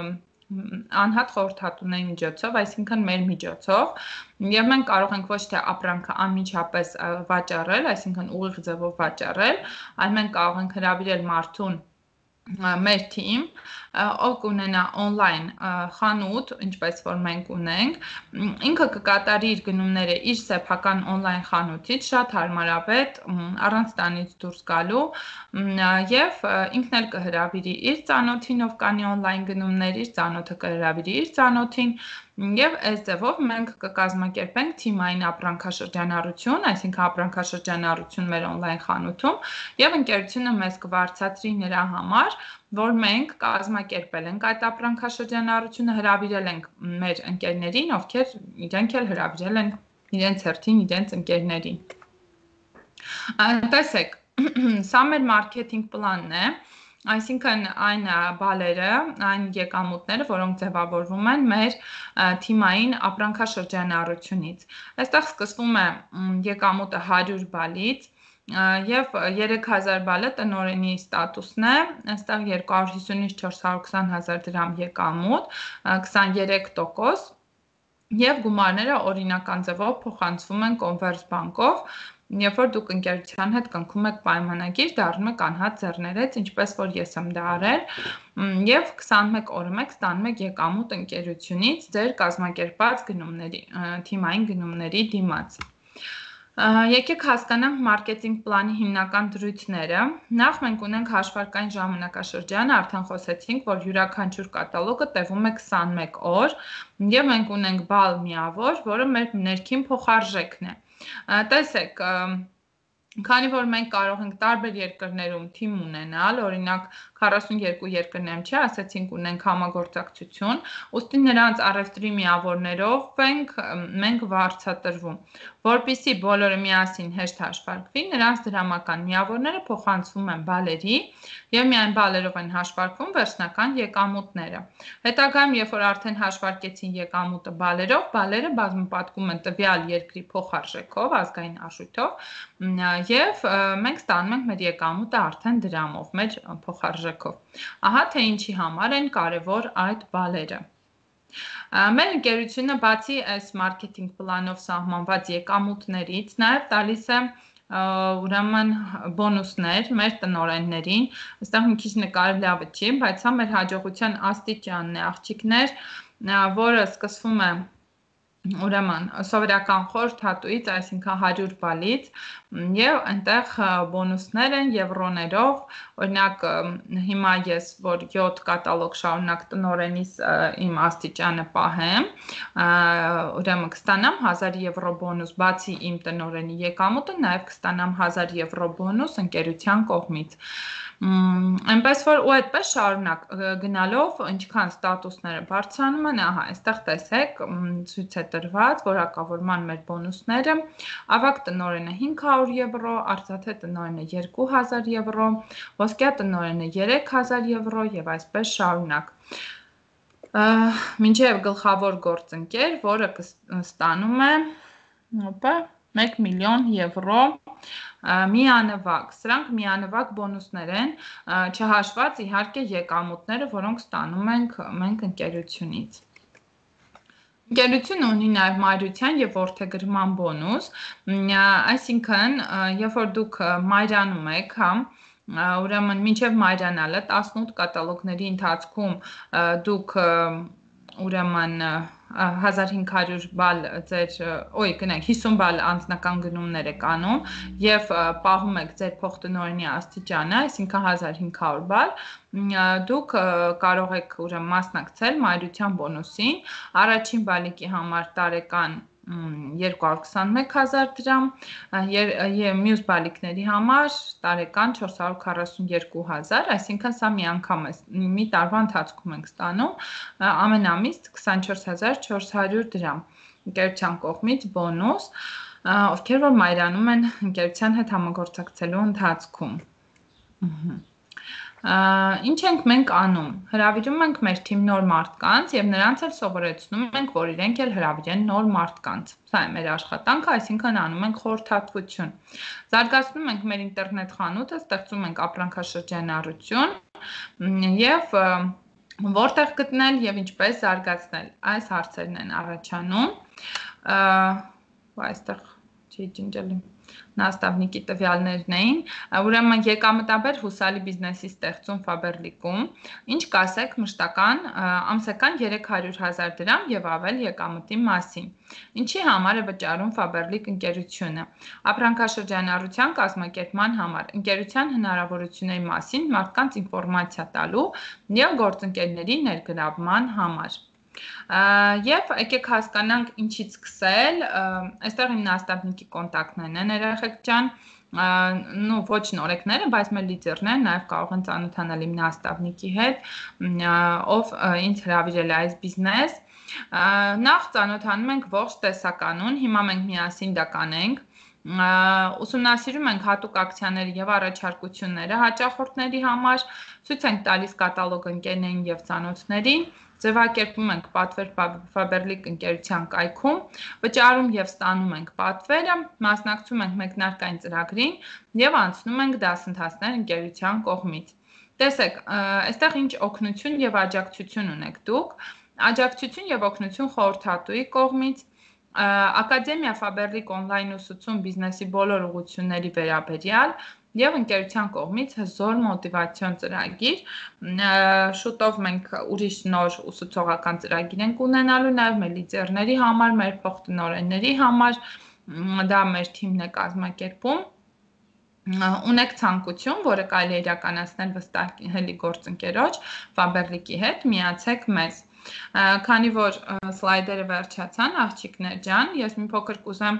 A: անհատ խորհրդատուների միջոցով, այսինքն մեր միջոցով, եւ մենք կարող ենք ոչ թե ապրանքը անմիջապես վաճառել, այսինքն ուղիղ ձևով վաճառել, այլ մենք կարող ենք հրավիրել մարդուն մեր թիմ, ով կունենա on-line խանութ, ինչպես որ մենք ունենք, ինքը կկատարի իր գնումները իր սեփական on-line խանութից, շատ հարմարավետ, առանց տանից դուրս գալու, եւ ինքն էլ կհրավիրի իր ծանոթին, ով կանի on-line գնումներ, իր ծանոթը կհրավիրի իր ծանոթին, եւ այս ձևով մենք կկազմակերպենք թիմային ապրանքաշրջանառություն, այսինքն ապրանքաշրջանառություն մեր on-line խանութում, եւ ընկերությունը մեզ կվարձատրի նրա համար, որ մենք կազմակերպել ենք այդ ապրանքաշրջանառությունը, հրավիրել ենք մեր ընկերներին, ովքեր իրենք էլ հրավիրել են իրենց հերթին իրենց ընկերներին։ Տեսեք, սա մեր մարքեթինգ պլանն է, այսինքն այն բալերը, այն եկամուտները, որոնք ձևավորվում են մեր թիմային ապրանքաշրջանառությունից։ Այստեղ սկսվում է եկամուտը 100 բալից, Եվ 3000 բալը տնօրենի ստատուսն է, այստեղ 250-ից 420,000 դրամ եկամուտ, 23%, եւ գումարները օրինական ձևով փոխանցվում են Կոնվերսբանկով, երբ որ դուք ընկերության հետ կնքում եք պայմանագիր, դառնում եք անհատ ձեռներեց, ինչպես որ ես եմ դա արել, եւ 21 օրը մեկ ստանում եք եկամուտ ընկերությունից ձեր կազմակերպած գնումների, թիմային գնումների դիմաց։ Եկեք հասկանանք մարքեթինգ պլանի հիմնական դրույթները։ Նախ մենք ունենք հաշվարկային ժամանակաշրջանը, արդեն խոսեցինք, որ յուրաքանչյուր կատալոգը տևում է 21 օր, եւ մենք ունենք բալ միավոր, որը մեր ներքին փոխարժեքն է։ Տեսեք, քանի որ մենք կարող ենք տարբեր երկրներում թիմ ունենալ, օրինակ 42 երկրներում չի, ասացինք ունենք համագործակցություն, ուստի նրանց առևտրի միավորներով մենք վարձատրվում, որպեսզի բոլորը միասին հեշտ հաշվարկվի, նրանց դրամական միավորները փոխանցվում են բալերի եւ միայն բալերով են հաշվարկվում վերջնական եկամուտները։ Հետագայում, երբ որ արդեն հաշվարկեցին եկամուտը բալերով, բալերը բազմապատկում են տվյալ երկրի փոխարժեքով, ազգային արժույթով, եւ մենք ստանում ենք մեր եկամուտը արդեն դրամով, մեր փոխարժեքով։ Ահա թե ինչի համար են կարևոր այդ բալերը։ Մեր ընկերությունը բացի այս մարքեթինգ պլանով սահմանված եկամուտներից նաև տալիս է ուրեմն բոնուսներ մեր տնօրեններին, այստեղ մի քիչ նկարել լավը չի, բայց սա մեր հաջողության աստիճանն է, աղջիկներ, որը սկսվում է ուրեմն սովորական խորհրդատուից, այսինքն 100 բալից, եւ այնտեղ բոնուսներ են եվրոներով, օրինակ հիմա ես որ 7 կատալոգ շարունակ տնօրենիս իմ աստիճանը պահեմ, ուրեմն կստանամ 1000 եվրո բոնուս, բացի իմ տնօրենի եկամուտը, նաեւ կստանամ 1000 եվրո բոնուս ընկերության կողմից։ Այնպես որ ու այդպես շարունակ գնալով ինչքան ստատուսները բարձրանում են, ահա, այստեղ տեսեք, ցույց է տրված որակավորման մեր բոնուսները, ավագ տնօրենը 500 եվրո, արծաթե տնօրենը 2000 եվրո, ոսկյա տնօրենը 3000 եվրո եւ այսպես շարունակ։ Մինչև գլխավոր գործընկեր, որը ստանում է 1 միլիոն եվրո միանվագ, սրանք միանվագ բոնուսներ են, չհաշված իհարկե եկամուտները, որոնք ստանում ենք մենք ընկերությունից։ Ընկերությունը ունի նաև մայրության եւ որդեգրման բոնուս, այսինքն, երբ որ դուք մայրանում եք, ուրեմն մինչև մայրանալը 18 կատալոգների ընթացքում դուք ուրեմն 1500 բալ ձեր, գնանք 50 բալ անձնական գնումներ եք անում եւ պահում եք ձեր փոխտնօրենի աստիճանը, այսինքն 1500 բալ, դուք կարող եք ուրեմն մասնակցել մայրության բոնուսին, առաջին բալիկի համար տարեկան 221,000 դրամ, եւ մյուս բալիկների համար տարեկան 442,000, այսինքն սա մի անգամ է, մի տարվա ընթացքում ենք ստանում, ամեն ամիս 24,400 դրամ ընկերության կողմից բոնուս, ովքեր որ մայրանում են ընկերության հետ համագործակցելու ընթացքում։ Ինչ ենք մենք անում, հրավիրում ենք մեր թիմ նոր մարդկանց եւ նրանց էլ սովորեցնում ենք, որ իրենք էլ հրավիրեն նոր մարդկանց, սա է մեր աշխատանքը, այսինքն անում ենք խորհրդատվություն, զարգացնում ենք մեր ինտերնետ խանութը, ստեղծում ենք ապրանքաշրջանառություն եւ որտեղ գտնել եւ ինչպես զարգացնել, այս հարցերն են առաջանում, այստեղ չի ջնջելի Նաստավնիկի տվյալներն էին, ուրեմն եկամտաբեր հուսալի բիզնեսի ստեղծում Ֆաբերլիկում, ինչ կասեք մշտական ամսական 300,000 դրամ եւ ավել եկամտի մասին, ինչի համար է վճարում Ֆաբերլիկ ընկերությունը, ապրանքաշրջանառության կազմակերպման համար, ընկերության հնարավորությունների մասին մարդկանց ինֆորմացիա տալու եւ գործընկերների ներգրավման համար։ Եվ եկեք հասկանանք ինչից սկսել, այստեղ իմ նաստավնիկի կոնտակտներն են երեխեք ջան, ոչ նորեկները, բայց մեր լիդերներն նաև կարող են ծանոթանալ իմ նաստավնիկի հետ, ով ինձ հրավիրել է այս բիզնես, նախ ծանոթանում ենք ողջ տեսականուն, հիմա մենք միասին դա կանենք, ուսումնասիրում ենք հատուկ ակցիաների եւ առաջարկությունները հաճախորդների համար, ցույց ենք տալիս կատալոգ ընկերներին եւ ծանոթներին, ձևակերպում ենք պատվեր Faberlic ընկերության կայքում, վճարում եւ ստանում ենք պատվերը, մասնակցում ենք մեկնարկային ծրագրին եւ անցնում ենք դասընթացներ ընկերության կողմից։ Տեսեք, այստեղ ինչ օգնություն եւ աջակցություն ունեք դուք, աջակցություն եւ օգնություն խորհրդատուի կողմից, Ակադեմիա Faberlic on-line ուսուցում բիզնեսի բոլոր ուղղությունների վերաբերյալ եւ ընկերության կողմից հզոր մոտիվացիոն ծրագիր, շուտով մենք ուրիշ նոր ուսուցողական ծրագիր ենք ունենալու նաեւ մեր լիդերների համար, մեր փոխտնօրենների համար, դա մեր թիմն է կազմակերպում։ Ունեք ցանկություն, որը կարելի է իրականացնել վստահելի գործընկերոջ Faberlic-ի հետ, միացեք մեզ։ Քանի որ սլայդերը վերջացան, աղջիկներ ջան, ես մի փոքր կուզեմ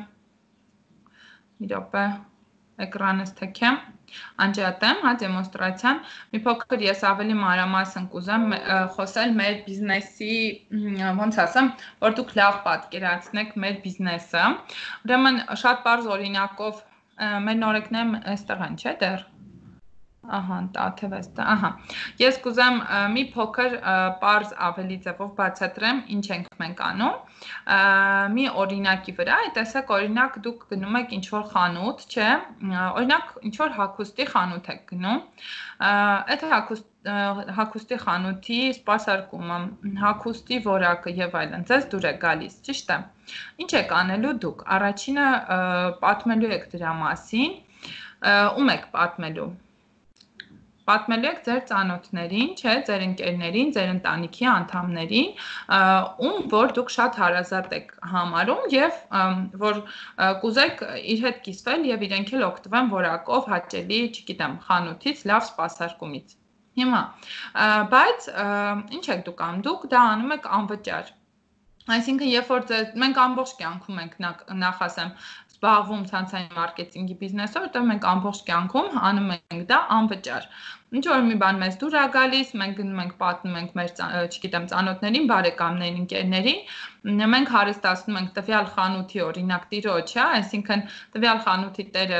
A: մի րոպե էկրանս թեքեմ, անջատեմ, դեմոնստրացիան, մի փոքր ես ավելի մանրամասն կուզեմ խոսել մեր բիզնեսի, ոնց ասեմ, որ դուք լավ պատկերացնեք մեր բիզնեսը։ Ուրեմն շատ པարզ օրինակով մեր նորեկները այստեղ են, չէ՞ դեռ։ Ահա, տաթև էստա, ահա։ Ես կուզեմ մի փոքր པարզ ավելի ձևով բացատրեմ ինչ ենք մենք անում։ Մի օրինակի վրա, տեսեք, օրինակ դուք գնում եք ինչ-որ խանութ, չէ՞, օրինակ ինչ-որ հագուստի խանութ եք գնում։ Այդ հագուստի խանութի սպասարկումը, հագուստի որակը եւ այլն ձեզ դուր է գալիս, ճիշտ է։ Ինչ եք անելու դուք։ Առաջինը պատմելու եք դրա մասին, ում եք պատմելու։ Պատմելու եք ձեր ծանոթներին, չէ, ձեր ընկերներին, ձեր ընտանիքի անդամներին, ում որ դուք շատ հարազատ եք համարում եւ որ կուզեք իր հետ կիսվել եւ իրենք էլ օգտվեն որակով հաճելի, չգիտեմ, խանութից, լավ սպասարկումից։ Հիմա, բայց ինչ եք դուք անում, դուք դա անում եք անվճար։ Այսինքն, երբ որ մենք ամբողջ կյանքում ենք նախ ասեմ զբաղվում ցանցային մարքեթինգի բիզնեսով, որտեղ մենք ամբողջ կյանքում անում ենք դա անվճար։ Ինչ որ մի բան մեզ դուր է գալիս, մենք գնում ենք պատմում ենք մեր, չգիտեմ, ծանոթներին, բարեկամներին, ընկերներին, մենք հարստացնում ենք տվյալ խանութի օրինակ տիրոջը, այսինքն տվյալ խանութի տերը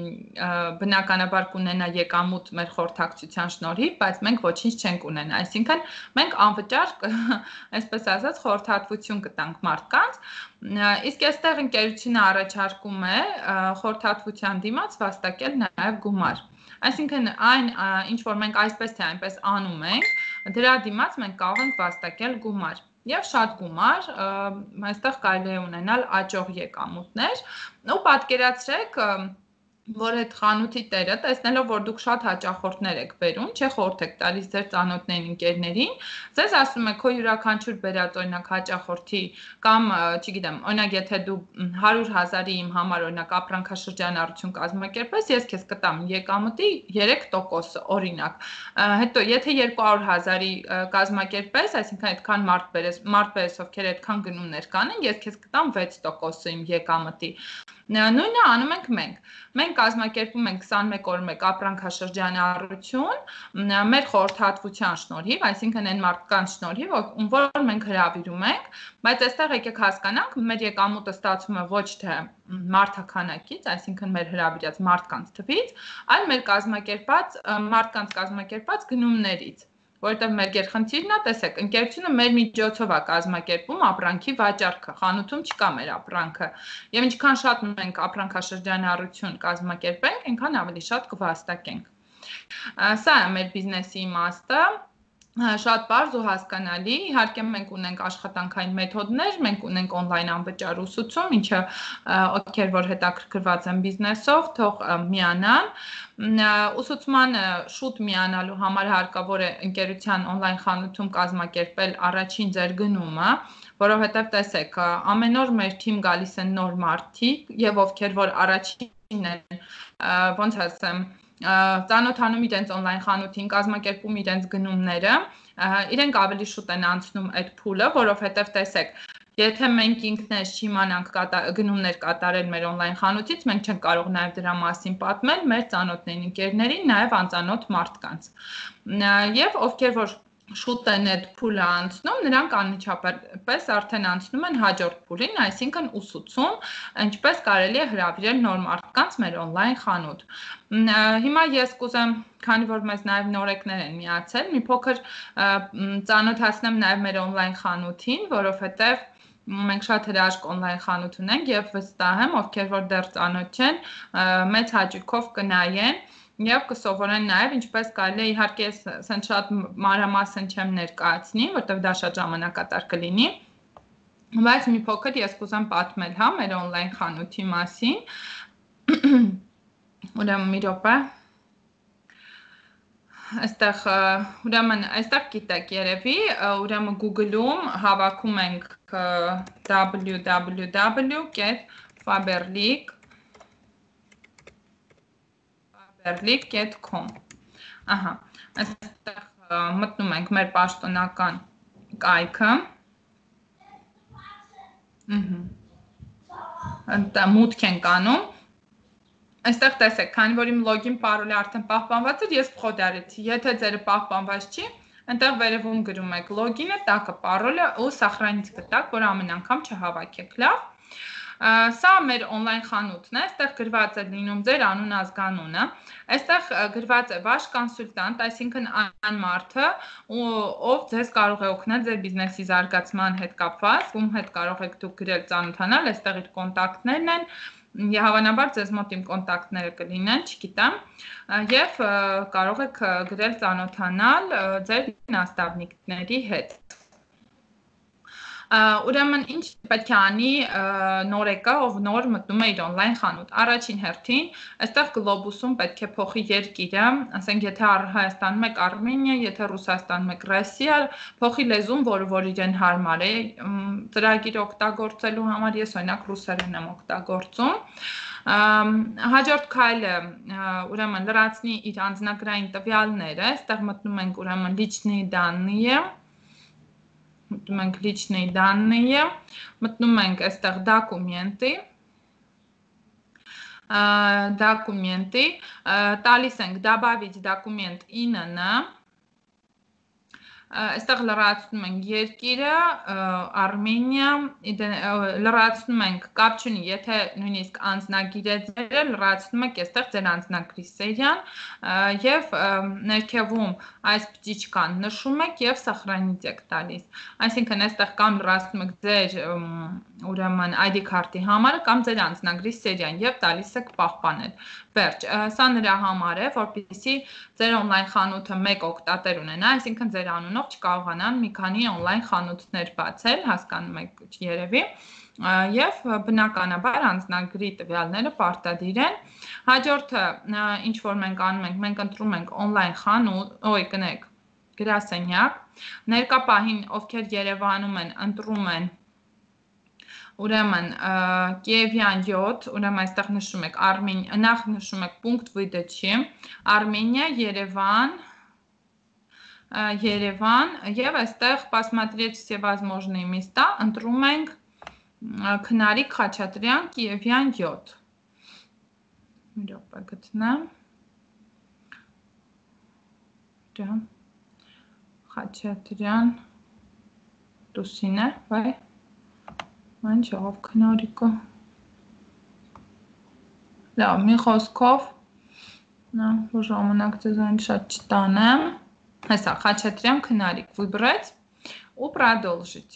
A: բնականաբար կունենա եկամուտ մեր խորհրդակցության շնորհիվ, բայց մենք ոչինչ չենք ունենա, այսինքն մենք անվճար, այսպես ասած, խորհրդատվություն կտանք մարդկանց, իսկ այստեղ ընկերությունը առաջարկում է խորհրդատվության դիմաց վաստակել նաև գումար։ Այսինքն այն, ինչ որ մենք այսպես թե այնպես անում ենք, դրա դիմաց մենք կարող ենք վաստակել գումար։ Եվ շատ գումար, այստեղ կարելի է ունենալ աճող եկամուտներ, ու պատկերացրեք, որ այդ խանութի տերը, տեսնելով, որ դուք շատ հաճախորդներ եք բերում, չէ, խորհուրդ եք տալիս ձեր ծանոթներին, ընկերներին, ձեզ ասում է քո յուրաքանչյուր բերած օրինակ հաճախորդի կամ, չգիտեմ, օրինակ եթե դու 100,000-ի իմ համար օրինակ ապրանքաշրջանառություն կազմակերպես, ես քեզ կտամ եկամուտի 3% օրինակ։ Հետո եթե 200,000-ի կազմակերպես, այսինքն այդքան մարդ բերես, ովքեր այդքան գնումներ կանեն, ես քեզ կտամ 6% իմ եկամուտի։ Նույնը անում ենք մենք։ Մենք կազմակերպում ենք 21 օր մեկ ապրանքաշրջանառություն մեր խորհրդատվության շնորհիվ, այսինքն այն մարդկանց շնորհիվ, որ մենք հրավիրում ենք, բայց այստեղ եկեք հասկանանք, մեր եկամուտը ստացվում է ոչ թե մարդաքանակից, այսինքն մեր հրավիրած մարդկանց թվից, այլ մեր մարդկանց կազմակերպած գնումներից։ Որովհետև մեր գերխնդիրն է, տեսեք, ընկերությունը մեր միջոցով է կազմակերպում ապրանքի վաճառքը, խանութում չկա մեր ապրանքը, եւ ինչքան շատ մենք ապրանքաշրջանառություն կազմակերպենք, այնքան ավելի շատ կվաստակենք։ Սա է մեր բիզնեսի իմաստը, շատ པարզ ու հասկանալի, իհարկե մենք ունենք աշխատանքային մեթոդներ, մենք ունենք on-line անվճար ուսուցում, ինչը ովքեր որ հետաքրքրված են բիզնեսով, թող միանան։ Ուսուցմանը շուտ միանալու համար հարկավոր է ընկերության on-line խանութում կազմակերպել առաջին ձեր գնումը, որովհետև տեսեք, ամեն օր մեր թիմ գալիս են նոր մարդիկ եւ ովքեր որ առաջինն են, ոնց ասեմ, ծանոթանում իրենց on-line խանութին, կազմակերպում իրենց գնումները, իրենք ավելի շուտ են անցնում այդ փուլը, որովհետև տեսեք, եթե մենք ինքներս չիմանանք գնումներ կատարել մեր on-line խանութից, մենք չենք կարող նաև դրա մասին պատմել մեր ծանոթներին, ընկերներին, նաև անծանոթ մարդկանց։ Եվ ովքեր որ շուտ են այդ փուլը անցնում, նրանք անմիջապես արդեն անցնում են հաջորդ փուլին, այսինքն ուսուցում, ինչպես կարելի է հրավիրել նոր մարդկանց մեր on-line խանութ։ Հիմա ես կուզեմ, քանի որ մեզ նաև նորեկներ են միացել, մի փոքր ծանոթացնեմ նաև մեր on-line խանութին, որովհետև մենք շատ հրաշք on-line խանութ ունենք եւ վստահ եմ, ովքեր որ դեռ ծանոթ չեն, մեծ հաճույքով կնայեն եւ կսովորեն նաեւ ինչպես կարելի է, իհարկե ես ասեն շատ մանրամասն չեմ ներկայացնի, որտեղ դա շատ ժամանակատար կլինի, բայց մի փոքր ես կուզեմ պատմել, հա, մեր on-line խանութի մասին։ Ուրեմն մի րոպե։ Ուրեմն այստեղ գիտեք երևի, ուրեմն Google-ում հավաքում ենք www.faberlic.com Ահա, այստեղ մտնում ենք մեր պաշտոնական կայքը։ Մուտք ենք անում։ Այստեղ տեսեք, քանի որ իմ լոգին պարոլը արդեն պահպանված էր, ես փոխարեցի։ Եթե ձերը պահպանված չի, այնտեղ վերևում գրում եք լոգինը, տակը պարոլը ու սախրանից կտակ, որ ամեն անգամ չհավաքեք, լավ։ Սա մեր on-line խանութն է, այստեղ գրված է լինում ձեր անուն ազգանունը, այստեղ գրված է վаш կոնսուլտանտ, այսինքն այն մարդը, ով ձեզ կարող է օգնել ձեր բիզնեսի զարգացման հետ կապված, ում հետ կարող եք դուք գրել ծանոթանալ, այստեղ իր կոնտակտներն են, Հավանաբար ձեզ մոտ իմ կոնտակտները կլինեն, չգիտեմ, եւ կարող եք գրել ծանոթանալ ձեր nastavnikների հետ։ Ուրեմն ինչ պետք է անի նորեկը, ով նոր մտնում է իր on-line խանութ։ Առաջին հերթին, այստեղ գլոբուսում պետք է փոխի երկիրը, ասենք եթե Հայաստանում եք Արմենիա, եթե Ռուսաստանում եք Ռուսիա, փոխի լեզուն, որ իրեն հարմար է, ծրագիր օգտագործելու համար ես օրինակ ռուսերեն եմ օգտագործում։ Հաջորդ քայլը, ուրեմն լրացնի իր անձնագրային տվյալները, այստեղ մտնում ենք ուրեմն личные данные Մտնում ենք личные данные, մտնում ենք այստեղ դոկումենտի, տալիս ենք добавить դոկումենտ INN, այստեղ լրացնում ենք երկիրը, Արմենիա, լրացնում ենք կապ չունի, եթե նույնիսկ անձնագիր է ձերը, լրացնում եք այստեղ ձեր անձնագրի սերիան եւ ներքևում այս բջիջկան նշում եք եւ սախրանից եք տալիս։ Այսինքն այստեղ կամ լրացնում եք ձեր ուրեմն ID քարտի համարը կամ ձեր անձնագրի սերիան եւ տալիս եք պահպանել։ Վերջ, սա նրա համար է, որպեսզի ձեր on-line խանութը մեկ օգտատեր ունենա, այսինքն ձեր անունով չկարողանան մի քանի on-line խանութներ բացել, հասկանում եք երևի, եւ բնականաբար անձնագրի տվյալները պարտադիր են։ Հաջորդը, ինչ որ մենք անում ենք, մենք ընտրում ենք on-line խանութ, գրասենյակ, ներկա պահին ովքեր Երևանում են, ընտրում են ուրեմն Կիևյան 7, ուրեմն այստեղ նշում եք նախ նշում եք punkt выдачи, Արմենիա, Երևան եւ այստեղ посмотреть все возможные места, ընտրում ենք Քնարիկ Խաչատրյան, Կիևյան 7։ Մի րոպե գտնեմ։ Դա Խաչատրյան Լուսինե, վայ։ Ման չաղավ քնարիկը։ Լավ, մի խոսքով, որ ժամանակ ձեզանից շատ չտանեմ, հեսա, Խաչատրյան քնարիկ, վыбрать ու продолжить։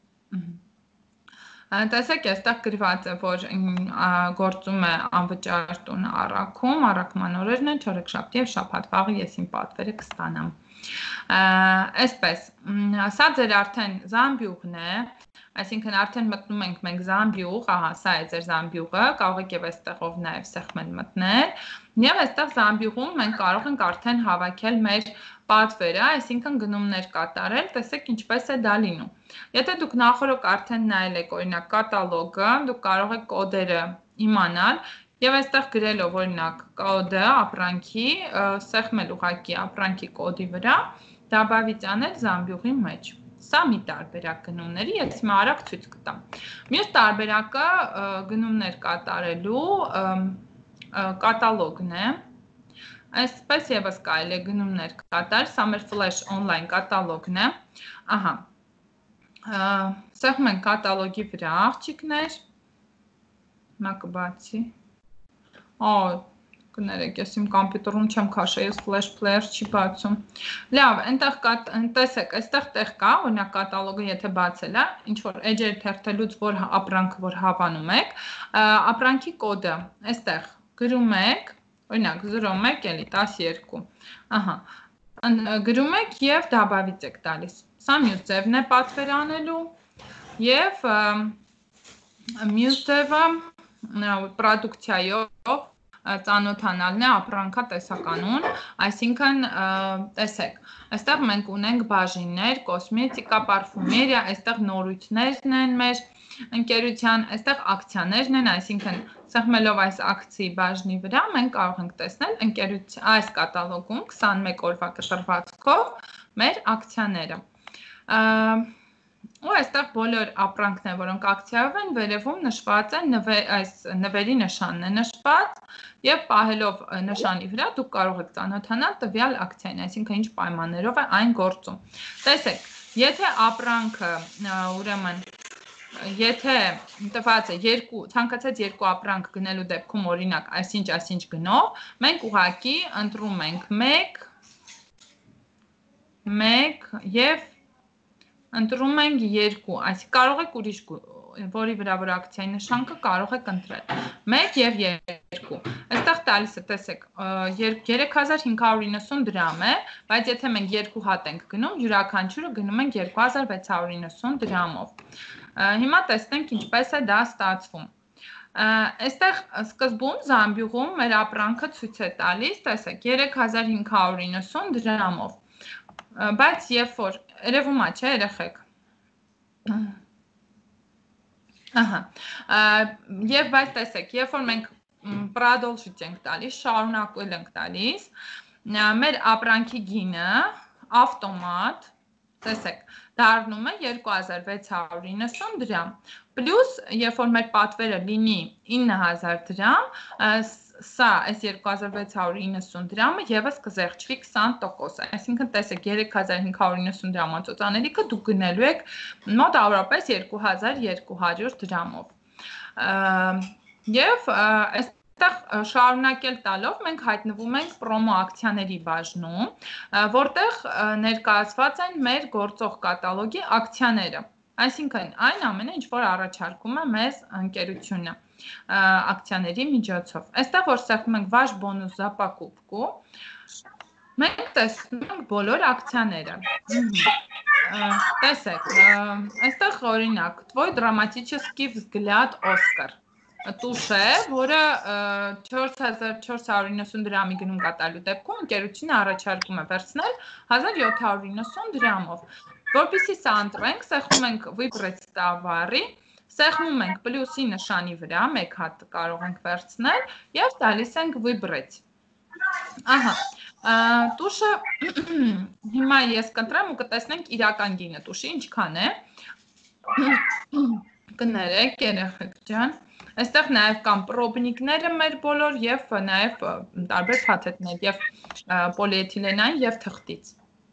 A: Տեսեք, այստեղ գրված է, որ գործում է անվճար տուն առաքում, առաքման օրերն են, չորեքշաբթի եւ շաբաթ, վաղը ես իմ պատվերը կստանամ։ Այսպես, սա ձեր արդեն զամբյուղն է, այսինքն արդեն մտնում ենք մենք զամբյուղ, ահա, սա է ձեր զամբյուղը, կարող եք եւ այստեղով նաեւ սեղմել մտնել, եւ այստեղ զամբյուղում մենք կարող ենք արդեն հավաքել մեր պատվերը, այսինքն գնումներ կատարել, տեսեք ինչպես է դա լինում։ Եթե դուք նախորդ արդեն նայել եք օրինակ կատալոգը, դուք կարող եք կոդերը իմանալ եւ այստեղ գրելով օրինակ կոդը ապրանքի, սեղմել ուղղակի ապրանքի կոդի վրա, добавить անել զամբյուղի մեջ։ Սա մի տարբերակ գնումների, ես հիմա արագ ցույց կտամ։ Մյուս տարբերակը գնումներ կատարելու կատալոգն է։ Այսպես եւս կարելի է գնումներ կատարել, սա մեր flash online կատալոգն է։ Ահա։ Սեղմում ենք կատալոգի վրա աղջիկներ։ Հիմա կբացի։ Կներեք, ես իմ կոմպյուտերում չեմ քաշել, ես flash player չի բացում։ Լավ, այնտեղ տեսեք, այստեղ տեղ կա, օրինակ կատալոգը եթե բացել է, ինչ որ էջերը թերթելուց որ ապրանքը որ հավանում եք, ապրանքի կոդը այստեղ գրում եք, օրինակ 01 էլի 12։ Ահա։ Գրում եք եւ դաբավից եք տալիս։ Սա մյուս ձևն է պատվեր անելու եւ մյուս ձևը պրոդուկցիայով ծանոթանալն է ապրանքա տեսականուն, այսինքն տեսեք, այստեղ մենք ունենք բաժիններ, կոսմետիկա, պարֆումերիա, այստեղ նորույթներն են մեր ընկերության, այստեղ ակցիաներն են, այսինքն սեղմելով այս ակցիի բաժնի վրա մենք կարող ենք տեսնել այս կատալոգում 21 օրվա կտրվածքով մեր ակցիաները։ Ու այստեղ բոլոր ապրանքներ, որոնք ակցիայով են, վերևում նշված են, այս նվերի նշանն է նշված եւ պահելով նշանի վրա դուք կարող եք ծանոթանալ տվյալ ակցիային, այսինքն ինչ պայմաններով է այն գործում։ Տեսեք, եթե ապրանքը, ուրեմն, եթե տված է ցանկացած երկու ապրանք գնելու դեպքում օրինակ այսինչ գնով, մենք ուղղակի ընտրում ենք 1 եւ ընտրում ենք 2, այսինքն կարող եք ուրիշ որի վրա որ ակցիայի նշան կա, կարող եք ընտրել 1 եւ 2։ Այստեղ տալիս է, տեսեք, 3590 դրամ է, բայց եթե մենք 2 հատ ենք գնում, յուրաքանչյուրը գնում ենք 2690 դրամով։ Հիմա տեսնենք ինչպես է դա ստացվում։ Այստեղ սկզբում Զամբյուղում մեր ապրանքը ցույց է տալիս, տեսեք, 3590 դրամով։ Բայց երբ որ երևում է, չէ, երեխեք։ Ահա։ Եվ բայց տեսեք, երբ որ մենք продолжить ենք տալիս, շարունակել ենք տալիս, մեր ապրանքի գինը ավտոմատ, տեսեք, դառնում է 2690 դրամ, պլյուս երբ որ մեր պատվերը լինի 9000 դրամ, սա այս 2690 դրամը եւս կզեղչվի 20%, այսինքն տեսեք 3590 դրամանոց անելիքը դուք գնելու եք մոտավորապես 2200 դրամով։ Եվ այստեղ շարունակել տալով մենք հայտնվում ենք պրոմո ակցիաների բաժնում, որտեղ ներկայացված են մեր գործող կատալոգի ակցիաները։ Այսինքն այն ամենը, ինչ որ առաջարկում է մեզ ընկերությունը ակցիաների միջոցով։ Այստեղ որ սեղմում ենք վաշ բոնուս за покупку, մենք տեսնում ենք բոլոր ակցիաները։ Տեսեք, այստեղ օրինակ твой драматический взгляд Օսկար տուշ է, որը 4490 դրամի գնում կատարելու դեպքում ընկերությունը առաջարկում է վերցնել 1790 դրամով։ Որպեսզի սա ընտրենք, սեղմում ենք выбрать товары, սեղմում ենք պլյուսի նշանի վրա, մեկ հատ կարող ենք վերցնել եւ տալիս ենք выбрать։ Ահա, տուշը հիմա ես կընտրեմ ու կտեսնենք իրական գինը տուշի ինչքան է։ Կներեք, երեխեք ջան։ Այստեղ նաև կան պրոբնիկները մեր բոլոր եւ նաև տարբեր փաթեթներ եւ պոլիէթիլենային եւ թղթից։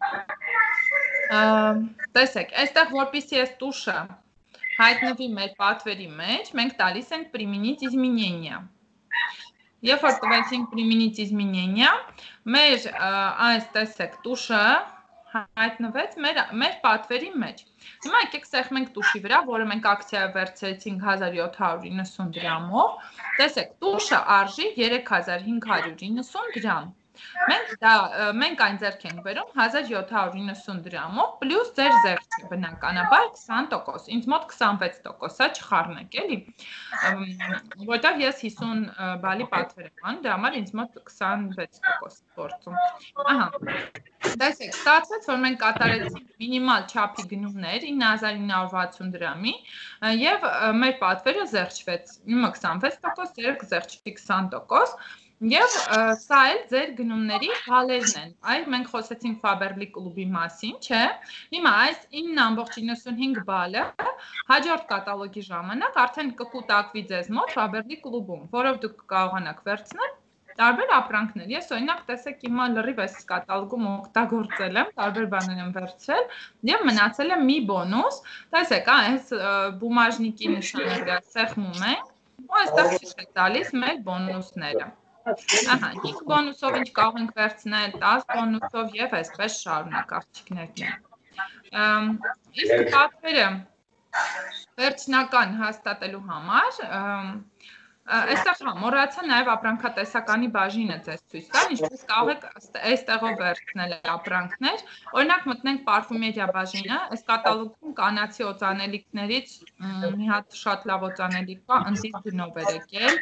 A: Տեսեք, այստեղ որպեսզի այս տուշը հայտնվի մեր պատվերի մեջ, մենք տալիս ենք применить изменения։ Երբ որ տվեցինք применить изменения, մեր այս տեսեք տուշը հայտնվեց մեր պատվերի մեջ։ Հիմա եկեք սեղմենք տուշի վրա, որը մենք ակցիայով վերցրեցինք 1790 դրամով։ Տեսեք, տուշը արժի 3590 դրամ։ Մենք այն ձեռք ենք բերում 1790 դրամով, պլյուս ձեր զեղչը բնականաբար 20%, ինձ մոտ 26%-ա չխառնեք, էլի, որտեղ ես 50 բալի պատվեր եմ անում, դրա համար ինձ մոտ 26% գործում։ Ահա, տեսեք, ստացվեց, որ մենք կատարեցինք մինիմալ չափի գնումներ 9960 դրամի եւ մեր պատվերը զեղչվեց, իմը 26%, ձերը կզեղչվի 20%, Եվ սա էլ ձեր գնումների հալերն են, այլ մենք խոսեցինք Faberlic Club-ի մասին, չէ, հիմա այս 9.95 բալը հաջորդ կատալոգի ժամանակ արդեն կկուտակվի ձեզ մոտ Faberlic Club-ում, որով դուք կարողանաք վերցնել տարբեր ապրանքներ։ Ես օրինակ տեսեք հիմա լրիվ էս կատալոգում օգտագործել եմ, տարբեր բաներ եմ վերցրել եւ մնացել է մի բոնուս։ Տեսեք, այս բումաժնիկի նշանը վրա սեղմում ենք, ու այստեղ ցույց է տալիս մեր բոնուսները։ Ահա, 5 բոնուսով ինչ կարող ենք վերցնել, 10 բոնուսով եւ այսպես շարունակ աղջիկներն։ Իսկ պատվերը վերջնական հաստատելու համար այստեղ մոռացա նաև ապրանքատեսականի բաժինը ձեզ ցույց տալ, ինչպես կարող եք այստեղով վերցնել ապրանքներ։ Օրինակ մտնենք պարֆումերիա բաժինը, այս կատալոգում կանացի օծանելիքներից մի հատ շատ լավ օծանելիք կա, ընտիր գնով էր եկել։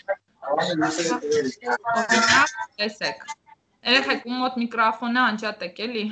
A: Օրինակ, տեսեք։ Երեխեք, ում մոտ միկրոֆոնը անջատեք էլի։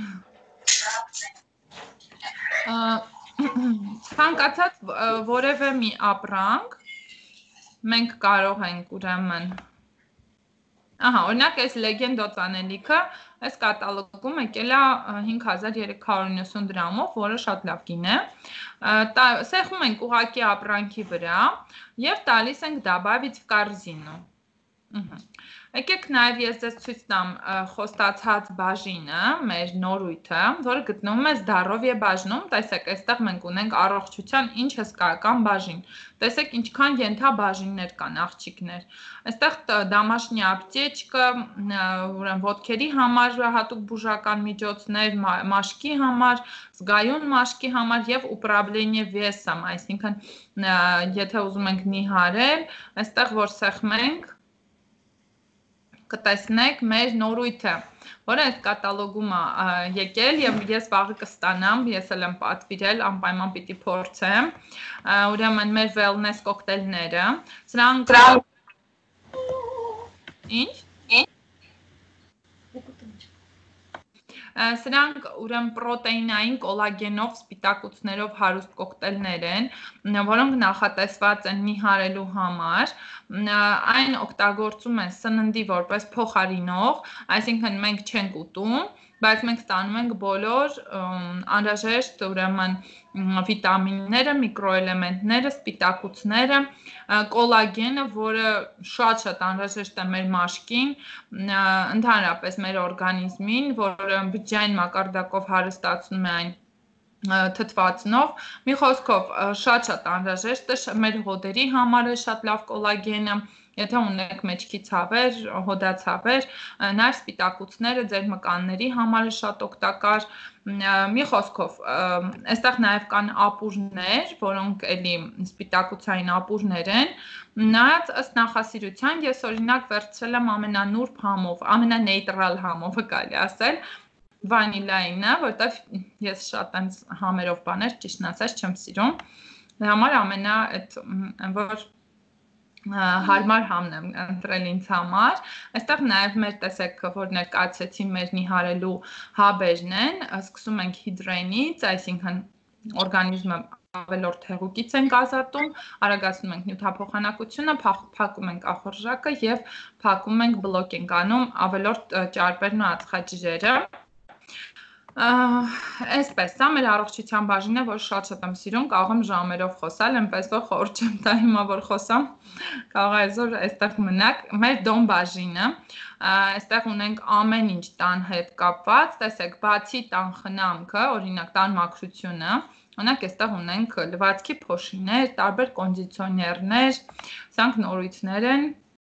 A: Ցանկացած որևէ մի ապրանք մենք կարող ենք ուրեմն ահա, օրինակ այս լեգենդ օծանելիքը այս կատալոգում եկել է 5390 դրամով, որը շատ լավ գին է։ Սեղմում ենք ուղղակի ապրանքի վրա եւ տալիս ենք добавить в корзину։ Եկեք նաև ես ձեզ ցույց տամ խոստացած բաժինը, մեր նորույթը, որը գտնվում է Здоровье բաժնում, տեսեք, այստեղ մենք ունենք առողջության ինչ հսկայական բաժին։ Տեսեք ինչքան ենթաբաժիններ կան աղջիկներ։ Այստեղ домашняя аптечка, ուրեմն ոտքերի համար հատուկ բուժական միջոցներ, մաշկի համար, զգայուն մաշկի համար եւ управление весом, այսինքն եթե ուզում ենք նիհարել, այստեղ որ սեղմենք կտեսնեք մեր նորույթը, որը այս կատալոգում է եկել եւ ես վաղը կստանամ, ես էլ եմ պատվիրել, անպայման պիտի փորձեմ։ Ուրեմն մեր wellness կոկտեյլները, սրանք ինչ? Սրանք ուրեմն պրոտեինային կոլագենով, սպիտակուցներով հարուստ կոկտեյլներ են, որոնք նախատեսված են նիհարելու համար։ Այն օգտագործում են սննդի որպես փոխարինող, այսինքն մենք չենք ուտում, բայց մենք ստանում ենք բոլոր անհրաժեշտ ուրեմն վիտամինները, միկրոէլեմենտները, սպիտակուցները, կոլագենը, որը շատ անհրաժեշտ է մեր մաշկին, ընդհանրապես մեր օրգանիզմին, որը բջջային մակարդակով հարստացնում է այն թթվածնով, մի խոսքով շատ անհրաժեշտ է մեր հոդերի համար է շատ լավ կոլագենը, եթե ունեք մեջքի ցավեր, հոդացավեր, նաև սպիտակուցները ձեր մկանների համար է շատ օգտակար, մի խոսքով, այստեղ նաև կան ապուրներ, որոնք էլի սպիտակուցային ապուրներ են, նայած ըստ նախասիրության ես օրինակ վերցրել եմ ամենանուրբ համով, ամենանեյտրալ համովը կարելի ասել, վանիլայինը, որտեղ ես շատ այնց համերով բաներ ճիշտն ասած չեմ սիրում, դրա համար ամենա այդ որ հարմար համն եմ ընտրել ինձ համար, այստեղ նաև մեր տեսեք, որ ներկայացեցի մեր նիհարելու հաբերն են, սկսում ենք հիդրենից, այսինքն օրգանիզմը ավելորդ հեղուկից ենք ազատում, արագացնում ենք նյութափոխանակությունը, փակում ենք ախորժակը եւ փակում ենք բլոկ ենք անում ավելորդ ճարպերն ու ածխաջրերը։ Այսպես, սա մեր առողջության բաժինն է, որ շատ եմ սիրում, կարող եմ ժամերով խոսալ, այնպես որ խորհուրդ չեմ տա հիմա որ խոսամ, կարող է այսօր այստեղ մնաք, մեր դոմ բաժինը, այստեղ ունենք ամեն ինչ տան հետ կապված, տեսեք, բացի տան խնամքը, օրինակ տան մաքրությունը, օրինակ այստեղ ունենք լվացքի փոշիներ, տարբեր կոնդիցիոներներ, սրանք նորույթներ են,